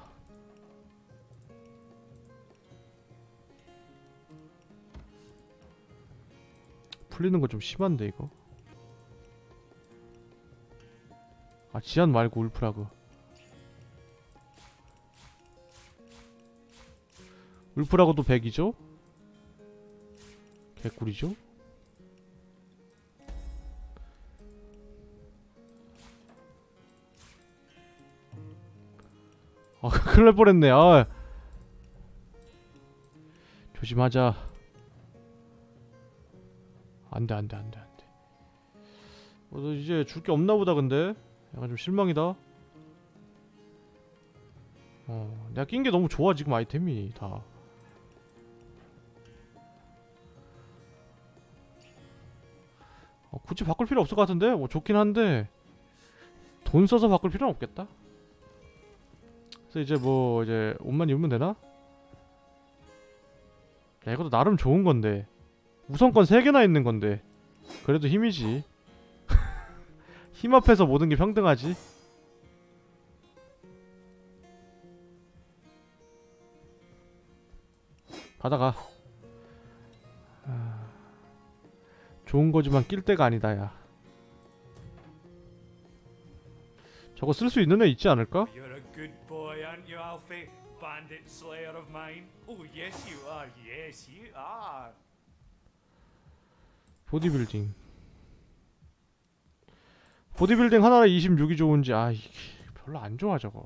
풀리는 거 좀 심한데 이거. 지안 말고 울프라그. 울프라그도 100이죠? 개꿀이죠? 큰일 날 뻔했네. 아. 조심하자. 안돼 안돼 안돼 안돼. 너 이제 줄 게 없나 보다. 근데 약간 좀 실망이다. 내가 낀 게 너무 좋아 지금 아이템이 다. 굳이 바꿀 필요 없을 것 같은데? 뭐 좋긴 한데 돈 써서 바꿀 필요는 없겠다. 그래서 이제 뭐 이제 옷만 입으면 되나? 야 이것도 나름 좋은 건데 우선권 3개나 있는 건데 그래도 힘이지. 힘 앞에서 모든 게 평등하지. 받아가. 좋은 거지만 낄 때가 아니다 야. 저거 쓸 수 있는 애 있지 않을까? You're a good boy, aren't you, Alfie? Bandit slayer of mine. Oh, yes you are. Yes you are. 보디빌딩. 보디빌딩 하나에 26이 좋은지 이게 별로 안 좋아 저거.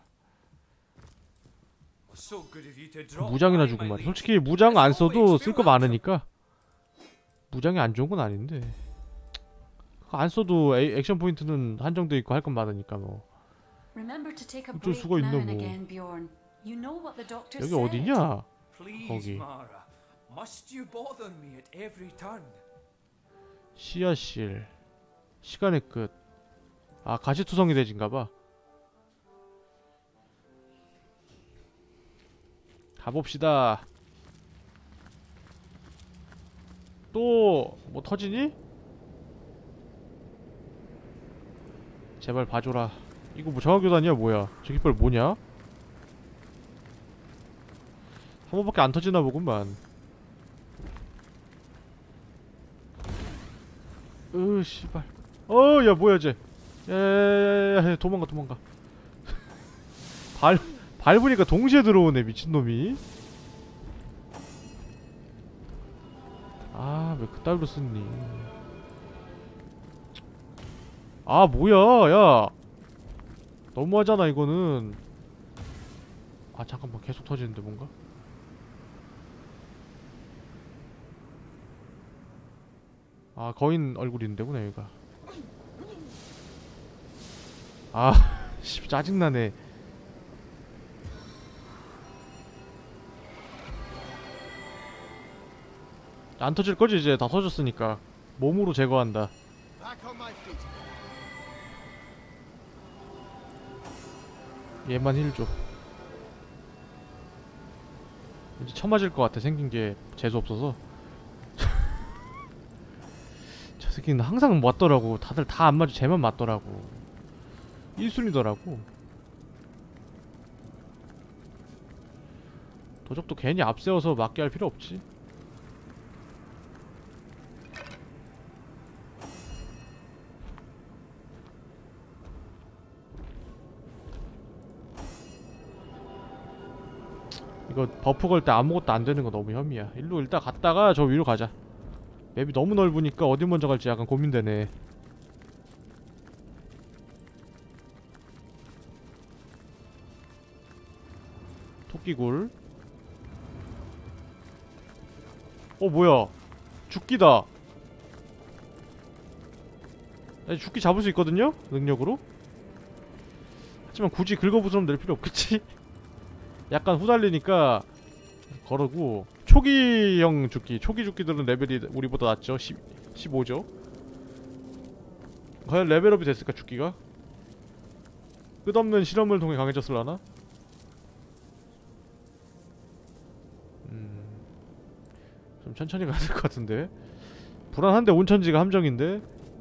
So good of you to drop 무장이나 by, 주고 my 말이야. liege. 솔직히 무장 안 As 써도 always, 쓸 거 feel welcome. 많으니까 무장이 안 좋은 건 아닌데 그거 안 써도 액션 포인트는 한정돼 있고 할 건 많으니까 뭐. Remember to take a 어쩔 break 수가 now 있나, and 뭐. again, Bjorn. You know what the doctor 여기 said. 어디냐? Please, 거기. Mara. Must you bother me at every turn? 씨앗실 시간의 끝. 가시투성이 돼진가봐. 가봅시다. 또 뭐 터지니? 제발 봐줘라. 이거 뭐 정화교단이야 뭐야? 저 깃발 뭐냐? 한 번밖에 안 터지나 보구만. 씨발. 야 뭐야 쟤. 야야야야 도망가. 밟으니까 동시에 들어오네 미친놈이. 왜 그따위로 쓰니. 뭐야 야 너무하잖아 이거는. 잠깐만 계속 터지는데 뭔가. 거인 얼굴이 있는데구나 여기가. 씨 짜증나네. 안 터질 거지 이제 다 터졌으니까. 몸으로 제거한다. Back on my feet. 얘만 힐 줘. 왠지 쳐맞을 것 같아 생긴 게 재수 없어서. 저 새끼는 항상 맞더라고. 다들 다 안 맞고 쟤만 맞더라고. 1순위더라고. 도적도 괜히 앞세워서 맞게 할 필요 없지. 이거 버프 걸 때 아무것도 안 되는 거 너무 혐이야. 일로 일단 갔다가 저 위로 가자. 맵이 너무 넓으니까 어디 먼저 갈지 약간 고민되네. 토끼굴. 뭐야 죽기다. 죽기 잡을 수 있거든요? 능력으로? 하지만 굳이 긁어부스럼 낼 필요 없겠지? 약간 후달리니까 거르고. 초기형 죽기. 초기 죽기들은 레벨이 우리보다 낮죠. 15죠. 과연 레벨업이 됐을까 죽기가? 끝없는 실험을 통해 강해졌을라나? 좀 천천히 가야 될 것 같은데. 불안한데 온천지가 함정인데.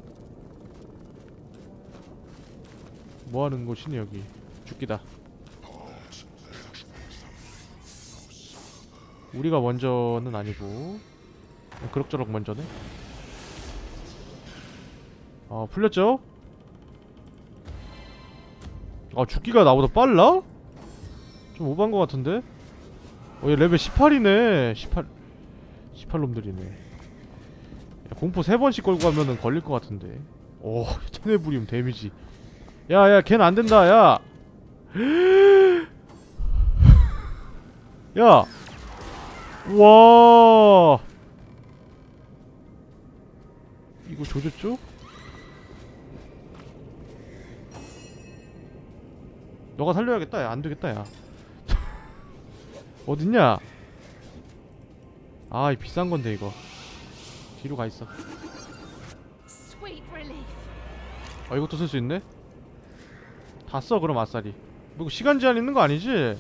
뭐하는 곳이니 여기. 죽기다. 우리가 먼저는 아니고 그럭저럭 먼저네. 풀렸죠? 죽기가 나보다 빨라? 좀 오버한 것 같은데? 얘 레벨 18이네 18놈들이네. 공포 3번씩 걸고 가면은 걸릴 것 같은데. 테네브리움 데미지. 야야 걘 안된다 야. 야! 와! 이거 조졌죠? 너가 살려야겠다. 야, 안되겠다. 야. 어딨냐? 아, 이 비싼건데 이거. 뒤로 가있어. Sweet relief. 아, 이것도 쓸 수 있네? 다 써 그럼 아싸리. 뭐 시간 제한 있는 거 아니지?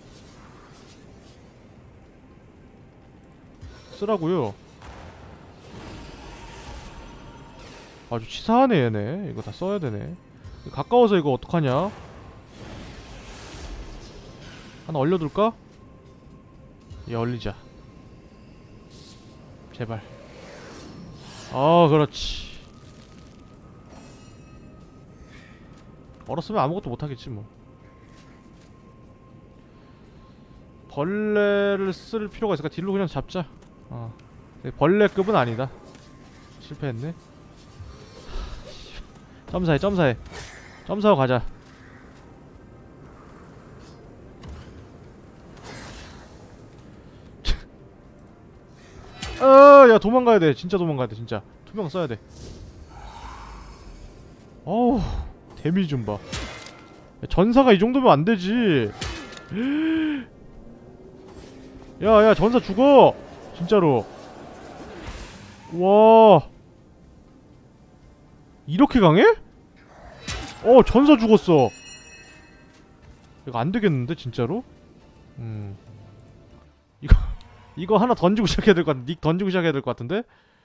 쓰라고요. 아주 치사하네 얘네. 이거 다 써야 되네. 가까워서 이거 어떡하냐? 하나 얼려둘까? 얘 얼리자. 제발. 그렇지. 얼었으면 아무것도 못하겠지 뭐. 벌레를 쓸 필요가 있을까? 딜로 그냥 잡자. 벌레급은 아니다. 실패했네. 점사해 점사해. 점사하고 가자. 야 도망가야돼. 진짜 도망가야돼. 진짜 투명 써야돼. 어우 데미지 좀봐. 야, 전사가 이 정도면 안되지. 야야 전사 죽어 진짜로. 와 이렇게 강해? 전사 죽었어. 이거 안되겠는데 진짜로? 이거 하나 던지고 시작해야 될 것 같은데. 닉 던지고 시작해야 될 것 같은데?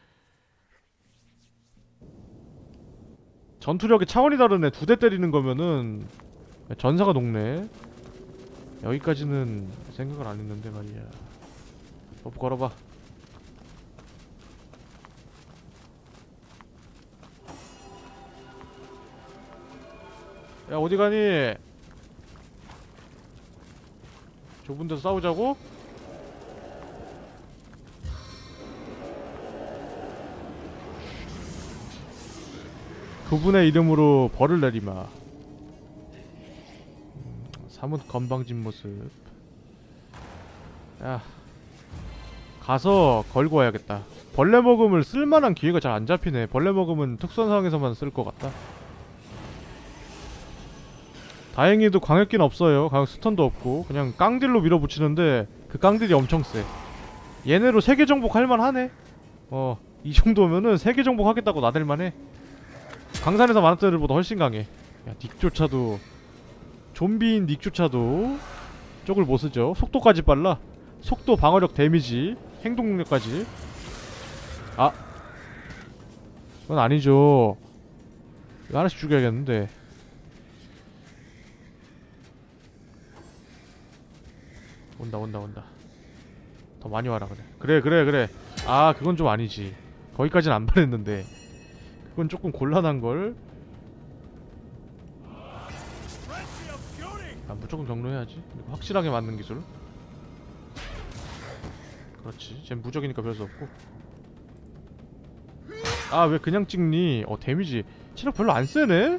전투력이 차원이 다르네. 2대 때리는 거면은 전사가 녹네. 여기까지는 생각을 안 했는데 말이야. 버프 걸어봐. 야 어디 가니? 좁은 데서 싸우자고? 그분의 이름으로 벌을 내리마. 사뭇 건방진 모습. 야 가서 걸고 와야겠다. 벌레 먹음을 쓸만한 기회가 잘 안 잡히네. 벌레 먹음은 특수한 상황에서만 쓸 것 같다. 다행히도 광역기는 없어요. 광역 스턴도 없고 그냥 깡딜로 밀어붙이는데 그 깡딜이 엄청 세. 얘네로 세계 정복 할만하네. 이 정도면은 세계 정복 하겠다고 나댈만해. 강산에서 많았던 애들보다 훨씬 강해. 야 닉조차도 좀비인 닉조차도 쪽을 못쓰죠. 속도까지 빨라. 속도, 방어력, 데미지, 행동 능력까지. 그건 아니죠. 이거 하나씩 죽여야겠는데. 온다. 더 많이 와라 그래. 그래. 그건 좀 아니지. 거기까지는 안 바랬는데. 그건 조금 곤란한걸. 무조건 경로해야지. 확실하게 맞는 기술. 그렇지. 쟨 무적이니까 별수 없고. 왜 그냥 찍니? 데미지 체력 별로 안 세네?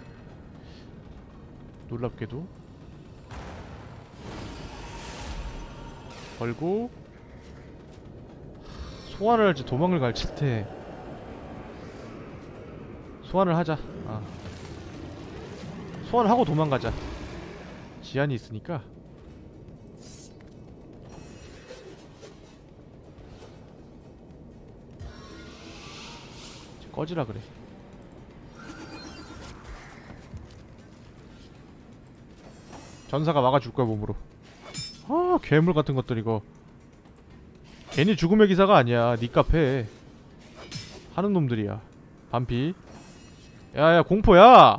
놀랍게도. 걸고 소환을 할지 도망을 갈지 때 소환을 하자. 소환을 하고 도망가자. 지한이 있으니까. 꺼지라 그래. 전사가 막아줄 거야 몸으로. 괴물 같은 것들 이거. 괜히 죽음의 기사가 아니야. 니 카페 하는 놈들이야. 반피. 야야 공포야.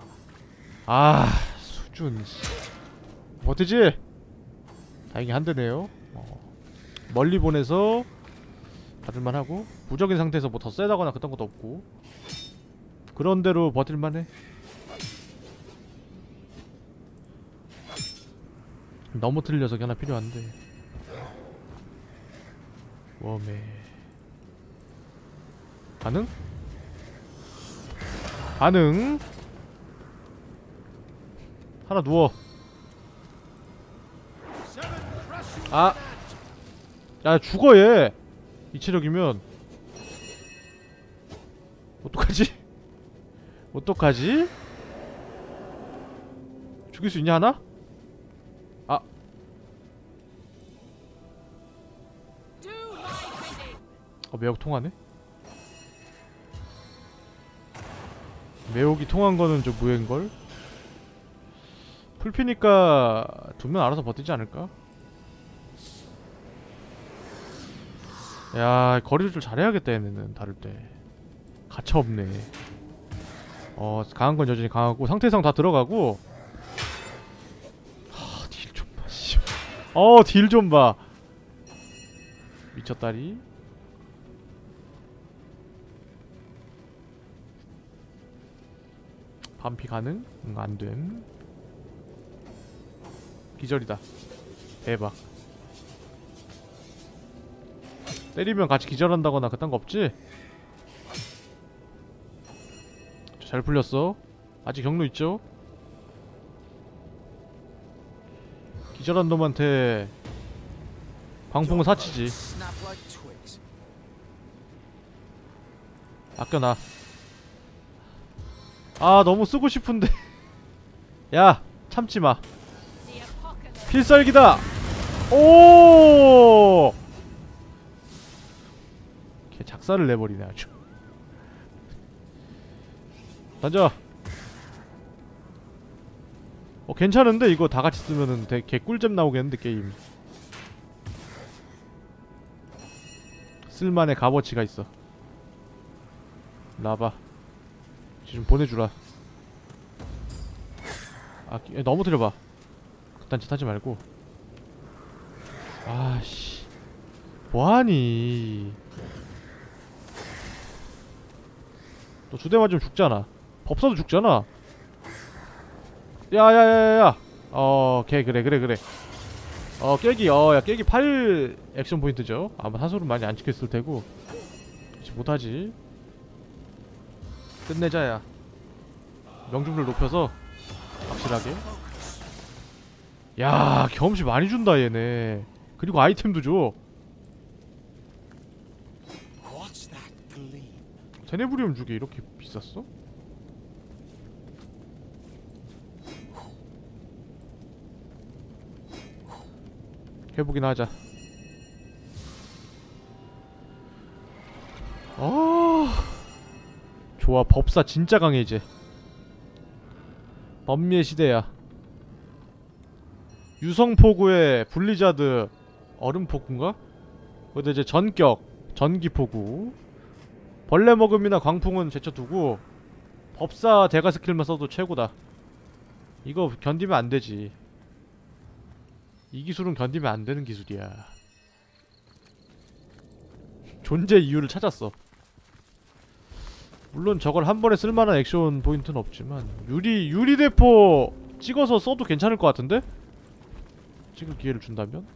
수준. 버티지? 다행히 한 대네요. 멀리 보내서 받을만하고 무적인 상태에서 뭐 더 세다거나 그딴 것도 없고 그런대로 버틸만해. 넘어뜨릴 녀석이 하나 필요한데. 웜에 반응? 반응. 하나 누워. 야 죽어 얘. 이 체력이면 어떡하지? 어떡하지? 죽일 수 있냐 하나? 아 Do my bidding. 매혹 통하네? 매혹이 통한 거는 좀 무해인걸? 풀피니까 두면 알아서 버티지 않을까? 야 거리 조절 잘해야겠다 얘네는 다룰 때 가차없네. 강한 건 여전히 강하고 상태상 다 들어가고. 딜 좀 봐 씨. 딜 좀 봐. 미쳤다리. 반피 가능? 응 안됨. 기절이다. 대박. 때리면 같이 기절한다거나 그딴 거 없지? 잘 풀렸어. 아직 경로 있죠? 기절한 놈한테 광풍은 사치지. 아껴놔. 아 너무 쓰고 싶은데. 야 참지마. The apocalypse. 필살기다. 오. 걔 작사를 내버리네 아주. 던져. 괜찮은데 이거 다같이 쓰면은 되게 개꿀잼 나오겠는데 게임. 쓸만의 값어치가 있어. 나와봐. 좀 보내주라. 너무 들여봐. 그딴 짓 하지 말고. 아씨 뭐하니. 너 두 대 맞으면 죽잖아. 법사도 죽잖아. 야야야야야. 걔 그래. 깨기. 야 깨기 8 액션 포인트죠. 아마 사소는 많이 안 찍혔을 테고. 못하지. 끝내자야. 명중률 높여서 확실하게. 야 경험치 많이 준다 얘네. 그리고 아이템도 줘. 테네브리움 주게 이렇게 비쌌어? 해보긴 하자. 좋아. 법사 진짜 강해 이제. 범미의 시대야. 유성포구에 블리자드 얼음포구인가? 근데 이제 전격 전기포구. 벌레 먹음이나 광풍은 제쳐두고 법사 대가 스킬만 써도 최고다. 이거 견디면 안되지. 이 기술은 견디면 안되는 기술이야. 존재 이유를 찾았어. 물론 저걸 한 번에 쓸만한 액션 포인트는 없지만 유리대포 찍어서 써도 괜찮을 것 같은데? 찍을 기회를 준다면?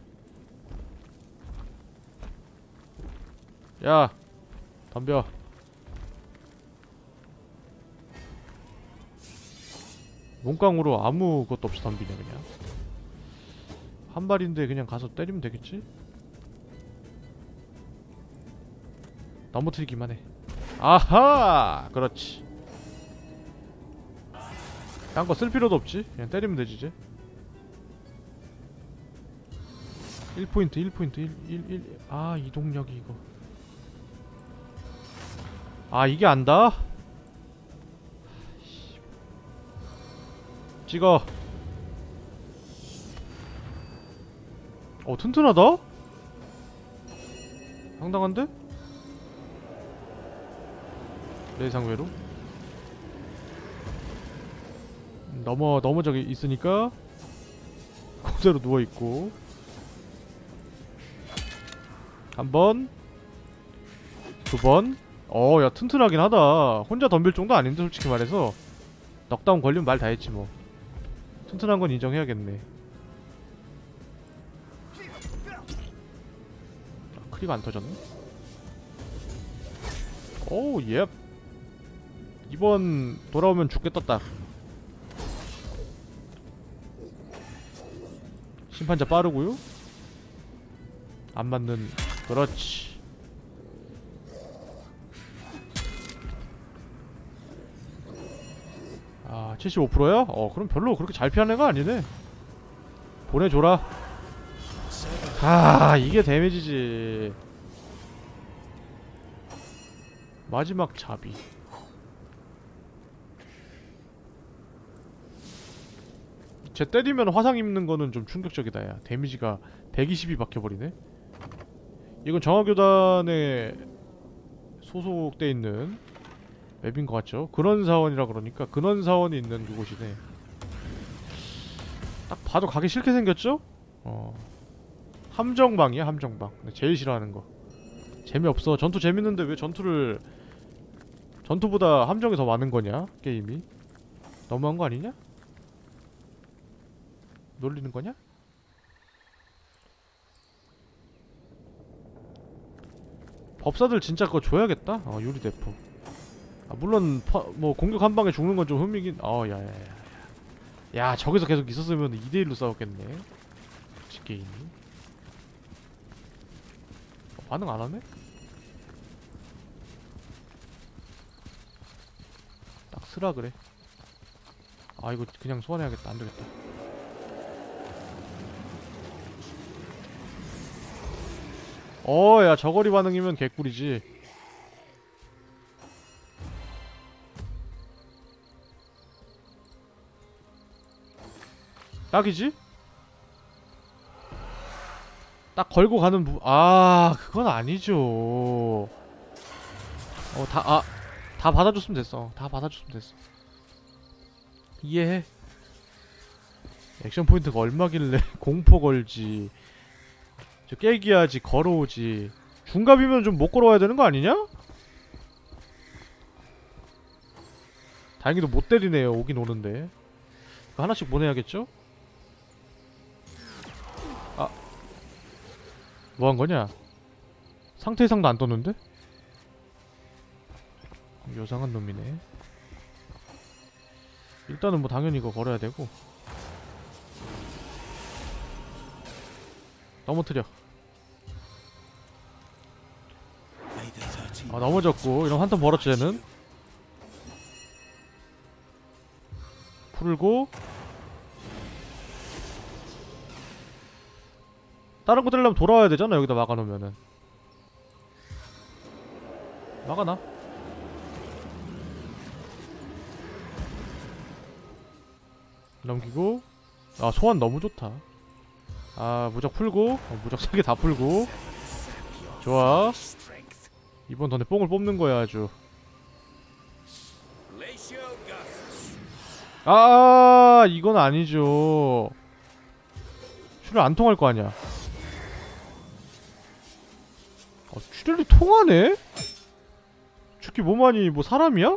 야 덤벼. 몸깡으로 아무것도 없이 덤비네 그냥. 한 발인데 그냥 가서 때리면 되겠지? 넘어뜨리기만 해. 아하! 그렇지. 딴 거 쓸 필요도 없지. 그냥 때리면 되지 이제. 1포인트 1. 아 이동력이 이거. 아 이게 안다? 찍어. 튼튼하다? 상당한데? 내상외로? 너무 저기 있으니까 그대로 누워있고. 한 번, 두 번. 야 튼튼하긴 하다. 혼자 덤빌 정도 아닌데 솔직히 말해서. 넉다운 걸리면 말 다 했지 뭐. 튼튼한 건 인정해야겠네. 크리가 안 터졌네? 오우 예. 이번 돌아오면 죽겠다 딱. 심판자 빠르고요. 안 맞는. 그렇지. 아 75%야? 그럼 별로 그렇게 잘 피하는 애가 아니네. 보내줘라. 아 이게 데미지지. 마지막 자비. 쟤 때리면 화상 입는 거는 좀 충격적이다. 야 데미지가 120이 박혀버리네. 이건 정화교단에 소속돼 있는 맵인 것 같죠? 근원사원이라 그러니까 근원사원이 있는 그곳이네. 딱 봐도 가기 싫게 생겼죠? 함정방이야 함정방. 제일 싫어하는 거. 재미없어. 전투 재밌는데 왜 전투보다 함정이 더 많은 거냐 게임이. 너무한 거 아니냐? 놀리는 거냐? 법사들 진짜 그거 줘야겠다. 유리대포. 물론 뭐 공격 한 방에 죽는 건 좀 흠이긴. 야야야. 야 저기서 계속 있었으면 2대1로 싸웠겠네. 지게임이. 반응 안 하네? 딱 쓰라 그래. 이거 그냥 소환해야겠다. 안 되겠다. 야 저거리 반응이면 개꿀이지. 딱이지? 딱 걸고 가는 그건 아니죠. 다 받아줬으면 됐어. 다 받아줬으면 됐어. 이해해. 액션 포인트가 얼마길래 공포 걸지. 저 깨기야지 걸어오지. 중갑이면 좀 못 걸어와야 되는 거 아니냐? 다행히도 못 때리네요. 오긴 오는데. 하나씩 보내야겠죠? 뭐한 거냐? 상태 이상도 안 떴는데? 요상한 놈이네. 일단은 뭐 당연히 이거 걸어야 되고. 넘어뜨려. 넘어졌고. 이런 한턴 벌었지 쟤는. 풀고. 다른 거 때리려면 돌아와야 되잖아. 여기다 막아놓으면은. 막아놔. 넘기고. 소환 너무 좋다. 무적 풀고. 무적 3개 다 풀고. 좋아. 이번 턴에 뽕을 뽑는 거야 아주. 이건 아니죠. 출혈 안 통할 거 아니야. 출혈이 통하네? 죽기 뭐하니 뭐 사람이야?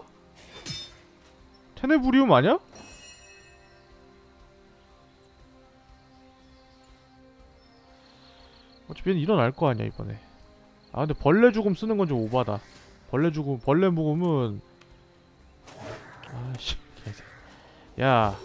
테네브리움 아냐? 어차피 얘는 일어날 거 아니야 이번에. 근데 벌레 죽음 쓰는 건 좀 오바다. 벌레 죽음, 벌레 묵음은 아씨 야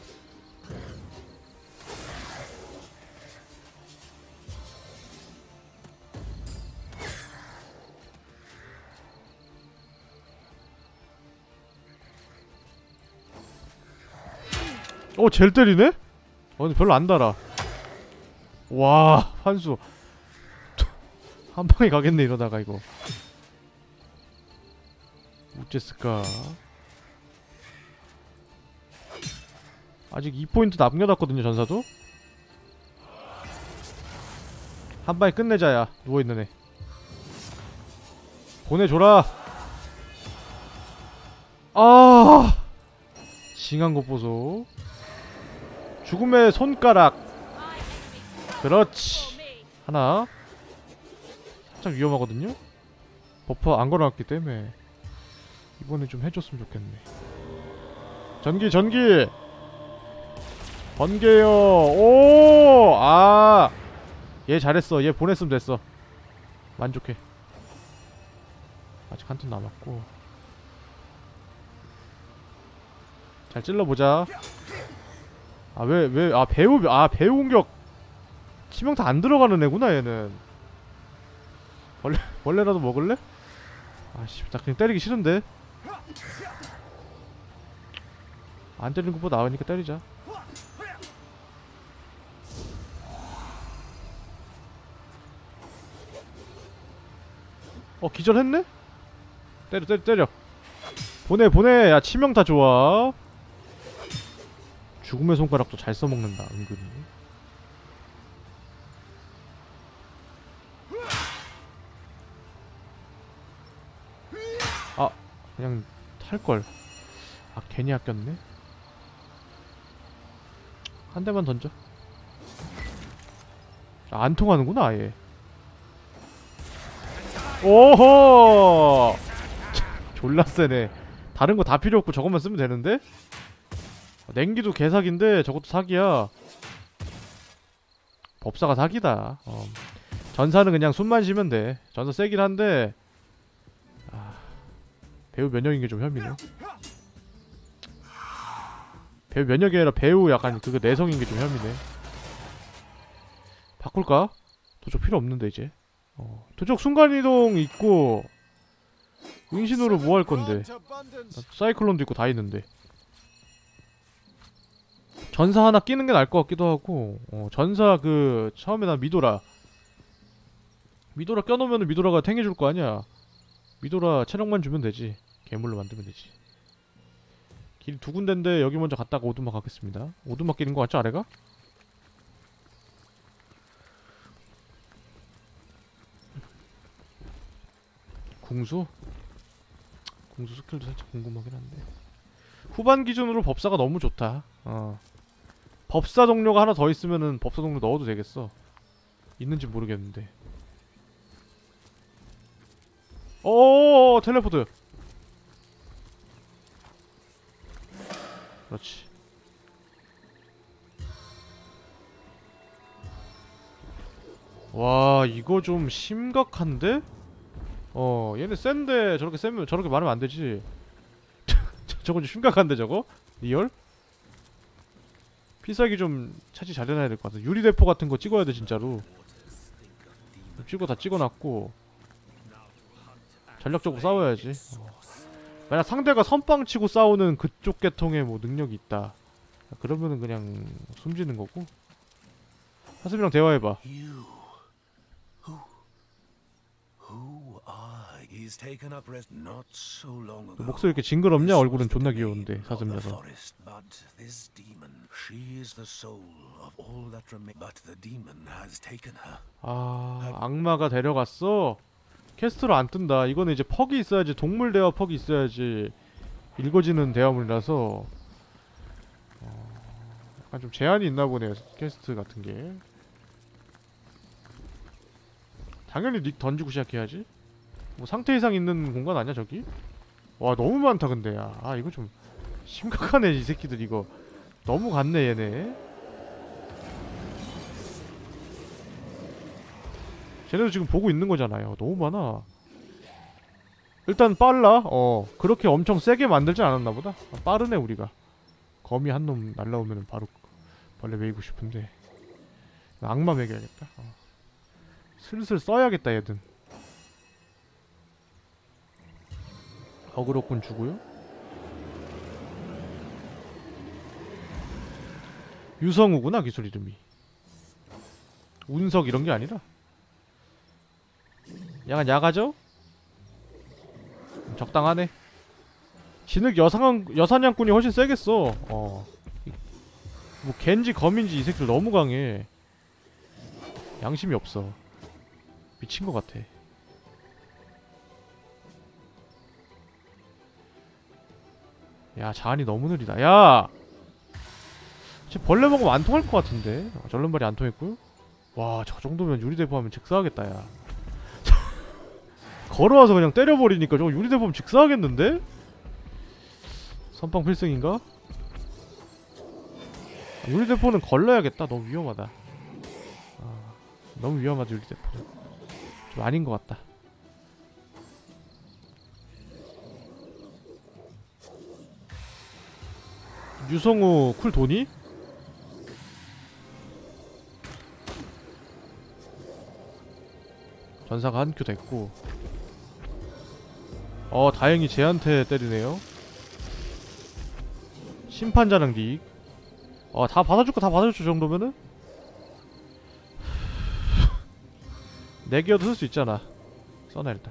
젤 때리네? 근데 별로 안 달아. 와 환수 한 방에 가겠네 이러다가 이거. 어째을까? 아직 2포인트 남겨놨거든요 전사도. 한 방에 끝내자야. 누워있는 애 보내줘라. 징한 것 보소. 죽음의 손가락. 그렇지. 하나. 살짝 위험하거든요? 버프 안 걸어놨기 때문에 이번에 좀 해줬으면 좋겠네. 전기 전기 번개요. 오! 얘 잘했어. 얘 보냈으면 됐어. 만족해. 아직 한 턴 남았고. 잘 찔러보자. 배우 공격 치명타 안 들어가는 애구나 얘는. 벌레라도 먹을래? 아씨, 나 그냥 때리기 싫은데. 안 때리는 것보다 나으니까 때리자. 기절했네? 때려. 보내. 야, 치명타 좋아. 죽음의 손가락도 잘 써먹는다, 은근히. 아, 그냥 탈걸. 아, 괜히 아꼈네. 한 대만 던져. 안 통하는구나, 아예. 오호! 졸라 세네. 다른 거 다 필요 없고 저것만 쓰면 되는데? 냉기도 개사기인데 저것도 사기야. 법사가 사기다. 전사는 그냥 숨만 쉬면 돼. 전사 세긴 한데 배우 면역인 게 좀 혐의네. 배우 면역이 아니라 배우 약간 그거 내성인 게 좀 혐의네. 바꿀까? 도적 필요 없는데 이제. 도적 순간이동 있고 은신으로 뭐 할 건데. 사이클론도 있고 다 있는데. 전사 하나 끼는 게 나을 것 같기도 하고. 전사 그 처음에 난 미도라 껴놓으면 미도라가 탱해줄 거 아니야. 미도라 체력만 주면 되지. 괴물로 만들면 되지. 길 두 군데인데 여기 먼저 갔다가 오두막 가겠습니다. 오두막 끼는 거 같죠, 아래가? 궁수 스킬도 살짝 궁금하긴 한데 후반 기준으로 법사가 너무 좋다. 법사 동료가 하나 더 있으면은 법사 동료 넣어도 되겠어. 있는지 모르겠는데. 텔레포트. 그렇지. 와, 이거 좀 심각한데? 얘네 센데 저렇게 세면 저렇게 많으면 안 되지. 저거 좀 심각한데 저거? 리얼? 필살기 좀 차지 잘 해놔야 될 것 같아. 유리대포 같은 거 찍어야 돼 진짜로. 다 찍어놨고 전략적으로 싸워야지. 만약 상대가 선빵 치고 싸우는 그쪽 계통의 뭐 능력이 있다, 그러면은 그냥 숨지는 거고. 하스비랑 대화해봐. 너 목소리 이렇게 징그럽냐? 얼굴은 존나 귀여운데 사슴이라서. 악마가 데려갔어? 캐스트로 안 뜬다. 이거는 이제 퍽이 있어야지. 동물 대화 퍽이 있어야지 읽어지는 대화물이라서 약간 좀 제한이 있나 보네요, 캐스트 같은 게. 당연히 닉 던지고 시작해야지. 뭐 상태 이상 있는 공간 아니야 저기? 와, 너무 많다 근데. 이거 좀 심각하네 이 새끼들. 이거 너무 갔네 얘네. 쟤네도 지금 보고 있는 거잖아요. 너무 많아. 일단 빨라. 그렇게 엄청 세게 만들지 않았나 보다. 빠르네 우리가. 거미 한 놈 날라오면 바로 벌레 메이고 싶은데 악마 먹여야겠다. 슬슬 써야겠다 얘든. 어그로꾼 주고요. 유성우구나 기술 이름이. 운석 이런 게 아니라 약간 야가죠? 적당하네. 진흙 여사냥꾼이 훨씬 세겠어. 뭐 겐지 검인지 이 새끼들 너무 강해. 양심이 없어. 미친것 같아. 야, 자한이 너무 느리다. 야! 쟤 벌레 먹으면 안 통할 것 같은데. 전른발이 안 통했고요. 와, 저 정도면 유리대포하면 즉사하겠다 야. 걸어와서 그냥 때려버리니까 저거 유리대포하면 즉사하겠는데? 선빵 필승인가? 유리대포는 걸러야겠다. 너무 위험하다. 너무 위험하다 유리대포는. 좀 아닌 것 같다. 유성우 쿨 도니? 전사가 한 큐 됐고. 다행히 쟤한테 때리네요. 심판자랑 닉. 다 받아줄 거 다 받아줄 정도면은? 내 기어도 쓸 수 있잖아. 써놔 일단.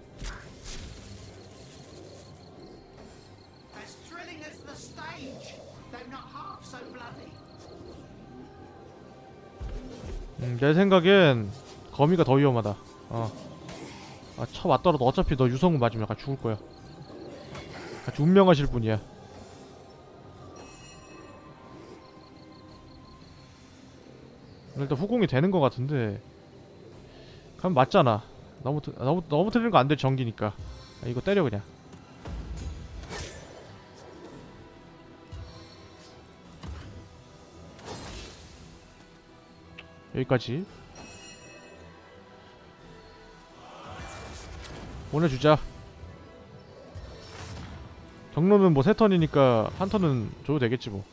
As thrilling as the stage, though not half so bloody. 내 생각엔 거미가 더 위험하다. 쳐 맞더라도 어차피 너 유성우 맞으면 약간 죽을 거야. 같이 운명하실 분이야. 일단 후공이 되는 것 같은데. 그럼 맞잖아. 너무 틀리는 거 안 돼. 전기니까. 이거 때려 그냥. 여기까지. 보내주자. 경로는 뭐 3턴이니까 한 턴은 줘도 되겠지 뭐.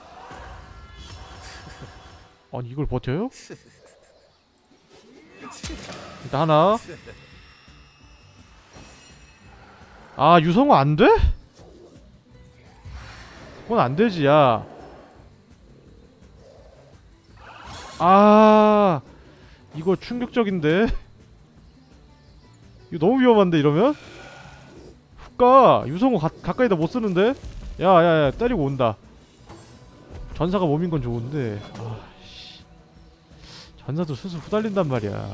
아니 이걸 버텨요? 일단 하나. 유성우 안 돼? 그건 안 되지 야. 이거 충격적인데. 이거 너무 위험한데 이러면? 훅가 유성우 가까이다 못 쓰는데? 야야야 때리고 온다. 전사가 몸인 건 좋은데 전사도 슬슬 후달린단 말이야.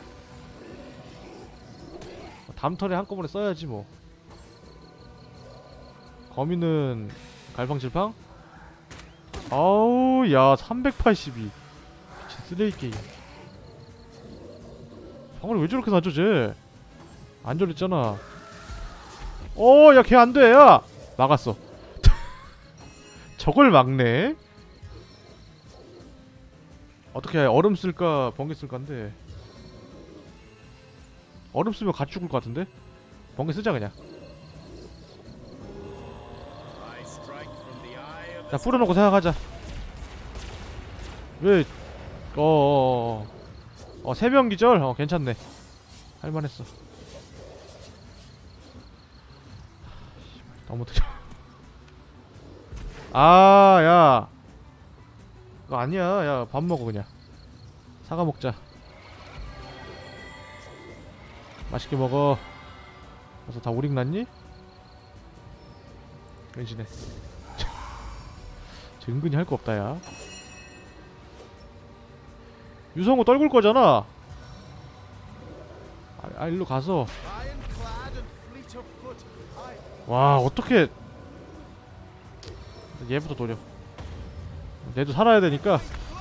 다음 턴에 한꺼번에 써야지 뭐. 거미는 갈팡질팡? 아우 야 382 미친 쓰레기 게임. 방어를 왜 저렇게 낮춰 쟤? 안 저랬잖아. 야 걔 안돼 야! 막았어. 저걸 막네? 어떻게 얼음 쓸까 번개 쓸까인데. 얼음 쓰면 같이 죽을 것 같은데? 번개 쓰자 그냥. 자 뿌려놓고 생각하자. 왜 3명 기절? 괜찮네. 할만했어. 너무 느려. 야 그거 아니야. 야 밥 먹어 그냥. 사과 먹자. 맛있게 먹어. 벌써 다 오릭 났니? 괜시네. 은근히 할 거 없다 야. 유성우 떨굴 거잖아. 일로 가서. 와 어떻게 얘부터 노려. 얘도 살아야 되니까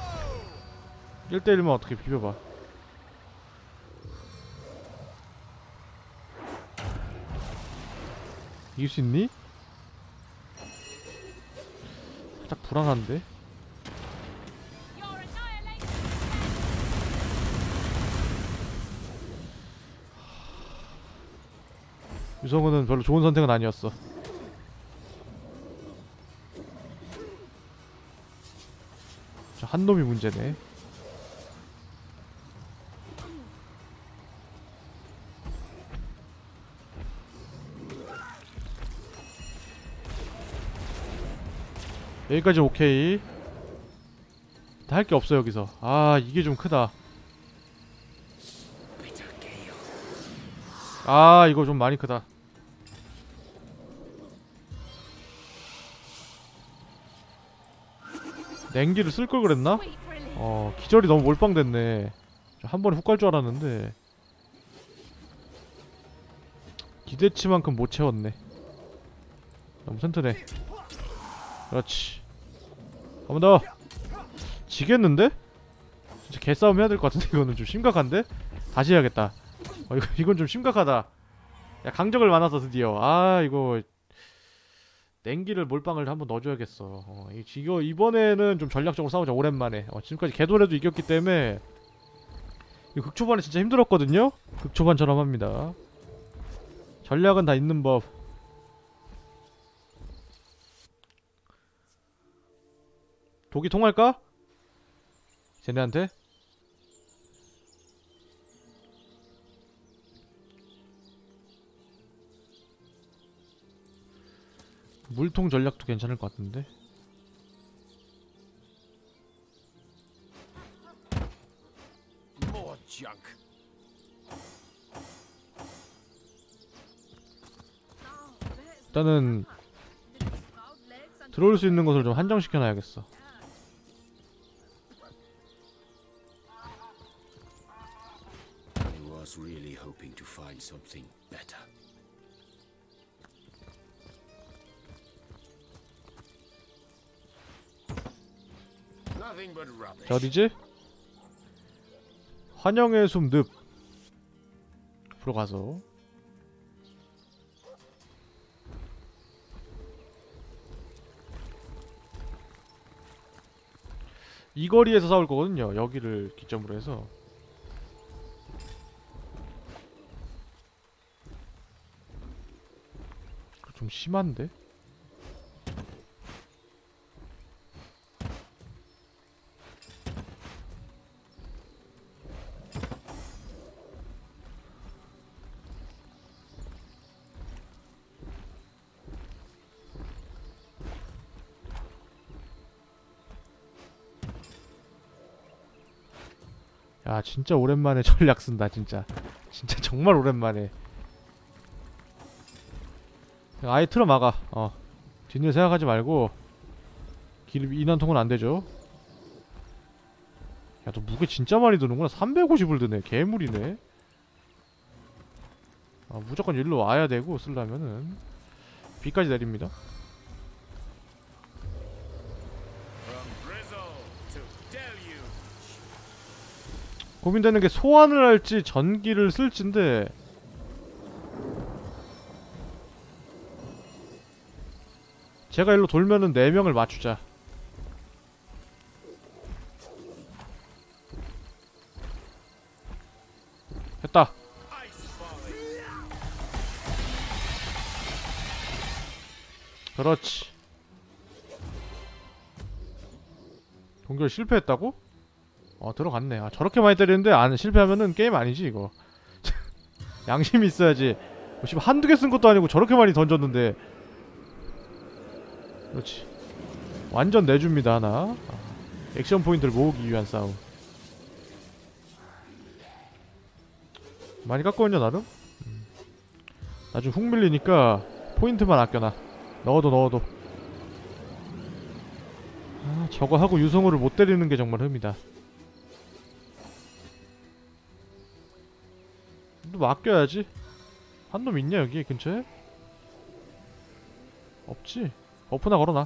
1대1만 어떻게 비벼봐. 이길 수 있니? 살짝 불안한데? 유성우는 별로 좋은 선택은 아니었어. 한 놈이 문제네. 여기까지 오케이. 할 게 없어 여기서. 이게 좀 크다. 이거 좀 많이 크다. 냉기를 쓸 걸 그랬나? 기절이 너무 몰빵됐네. 한 번에 훅 갈 줄 알았는데 기대치만큼 못 채웠네. 너무 튼튼해. 그렇지. 한 번 더. 지겠는데? 진짜 개싸움 해야 될 것 같은데. 이거는 좀 심각한데? 다시 해야겠다. 이건 좀 심각하다. 야 강적을 만나서 드디어. 이거 냉기를 몰빵을 한번 넣어줘야겠어. 이거 이번에는 좀 전략적으로 싸우자. 오랜만에. 지금까지 개돌에도 이겼기 때문에 이거 극초반에 진짜 힘들었거든요? 극초반처럼 합니다. 전략은 다 있는 법. 독이 통할까? 쟤네한테? 물통 전략도 괜찮을 것 같은데. More junk. 일단은 들어올 수 있는 것을 좀 한정시켜 놔야겠어. I was really hoping to find something better. Nothing but rubbish. 자, 어디지? 환영의 숲 늪. 앞으로 가서 이 거리에서 싸울 거거든요. 여기를 기점으로 해서. 좀 심한데? 야, 진짜 오랜만에 전략 쓴다. 진짜 정말 오랜만에. 아예 틀어 막아. 뒷일 생각하지 말고. 길 인원통은 안 되죠. 야, 너 무게 진짜 많이 드는구나. 350을 드네. 괴물이네. 무조건 일로 와야 되고 쓰려면은 비까지 내립니다. 고민되는 게 소환을 할지 전기를 쓸지인데 제가 일로 돌면은 4명을 맞추자. 됐다. 그렇지. 동결 실패했다고? 들어갔네. 저렇게 많이 때리는데 안 실패하면은 게임 아니지 이거. 양심이 있어야지. 한두 개 쓴 것도 아니고 저렇게 많이 던졌는데. 그렇지. 완전 내줍니다 하나. 액션 포인트를 모으기 위한 싸움. 많이 깎거든요 나름. 나중에 훅 밀리니까 포인트만 아껴놔. 넣어도. 저거 하고 유성우를 못 때리는 게 정말 흠이다. 또 아껴야지. 한 놈 있냐 여기 근처에? 없지? 버프나 걸어놔.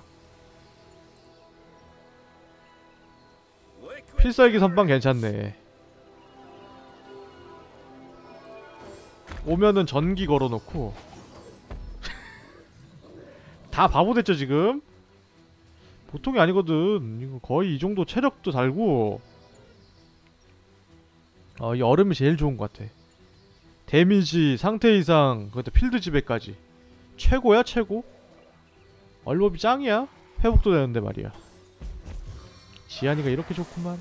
필살기 선빵 괜찮네. 오면은 전기 걸어놓고. 다 바보 됐죠 지금? 보통이 아니거든. 이거 거의 이 정도 체력도 달고. 이 얼음이 제일 좋은 것 같아. 데미지, 상태 이상, 그것도 필드 지배까지 최고야 최고. 얼법이 짱이야. 회복도 되는데 말이야. 지안이가 이렇게 좋구만.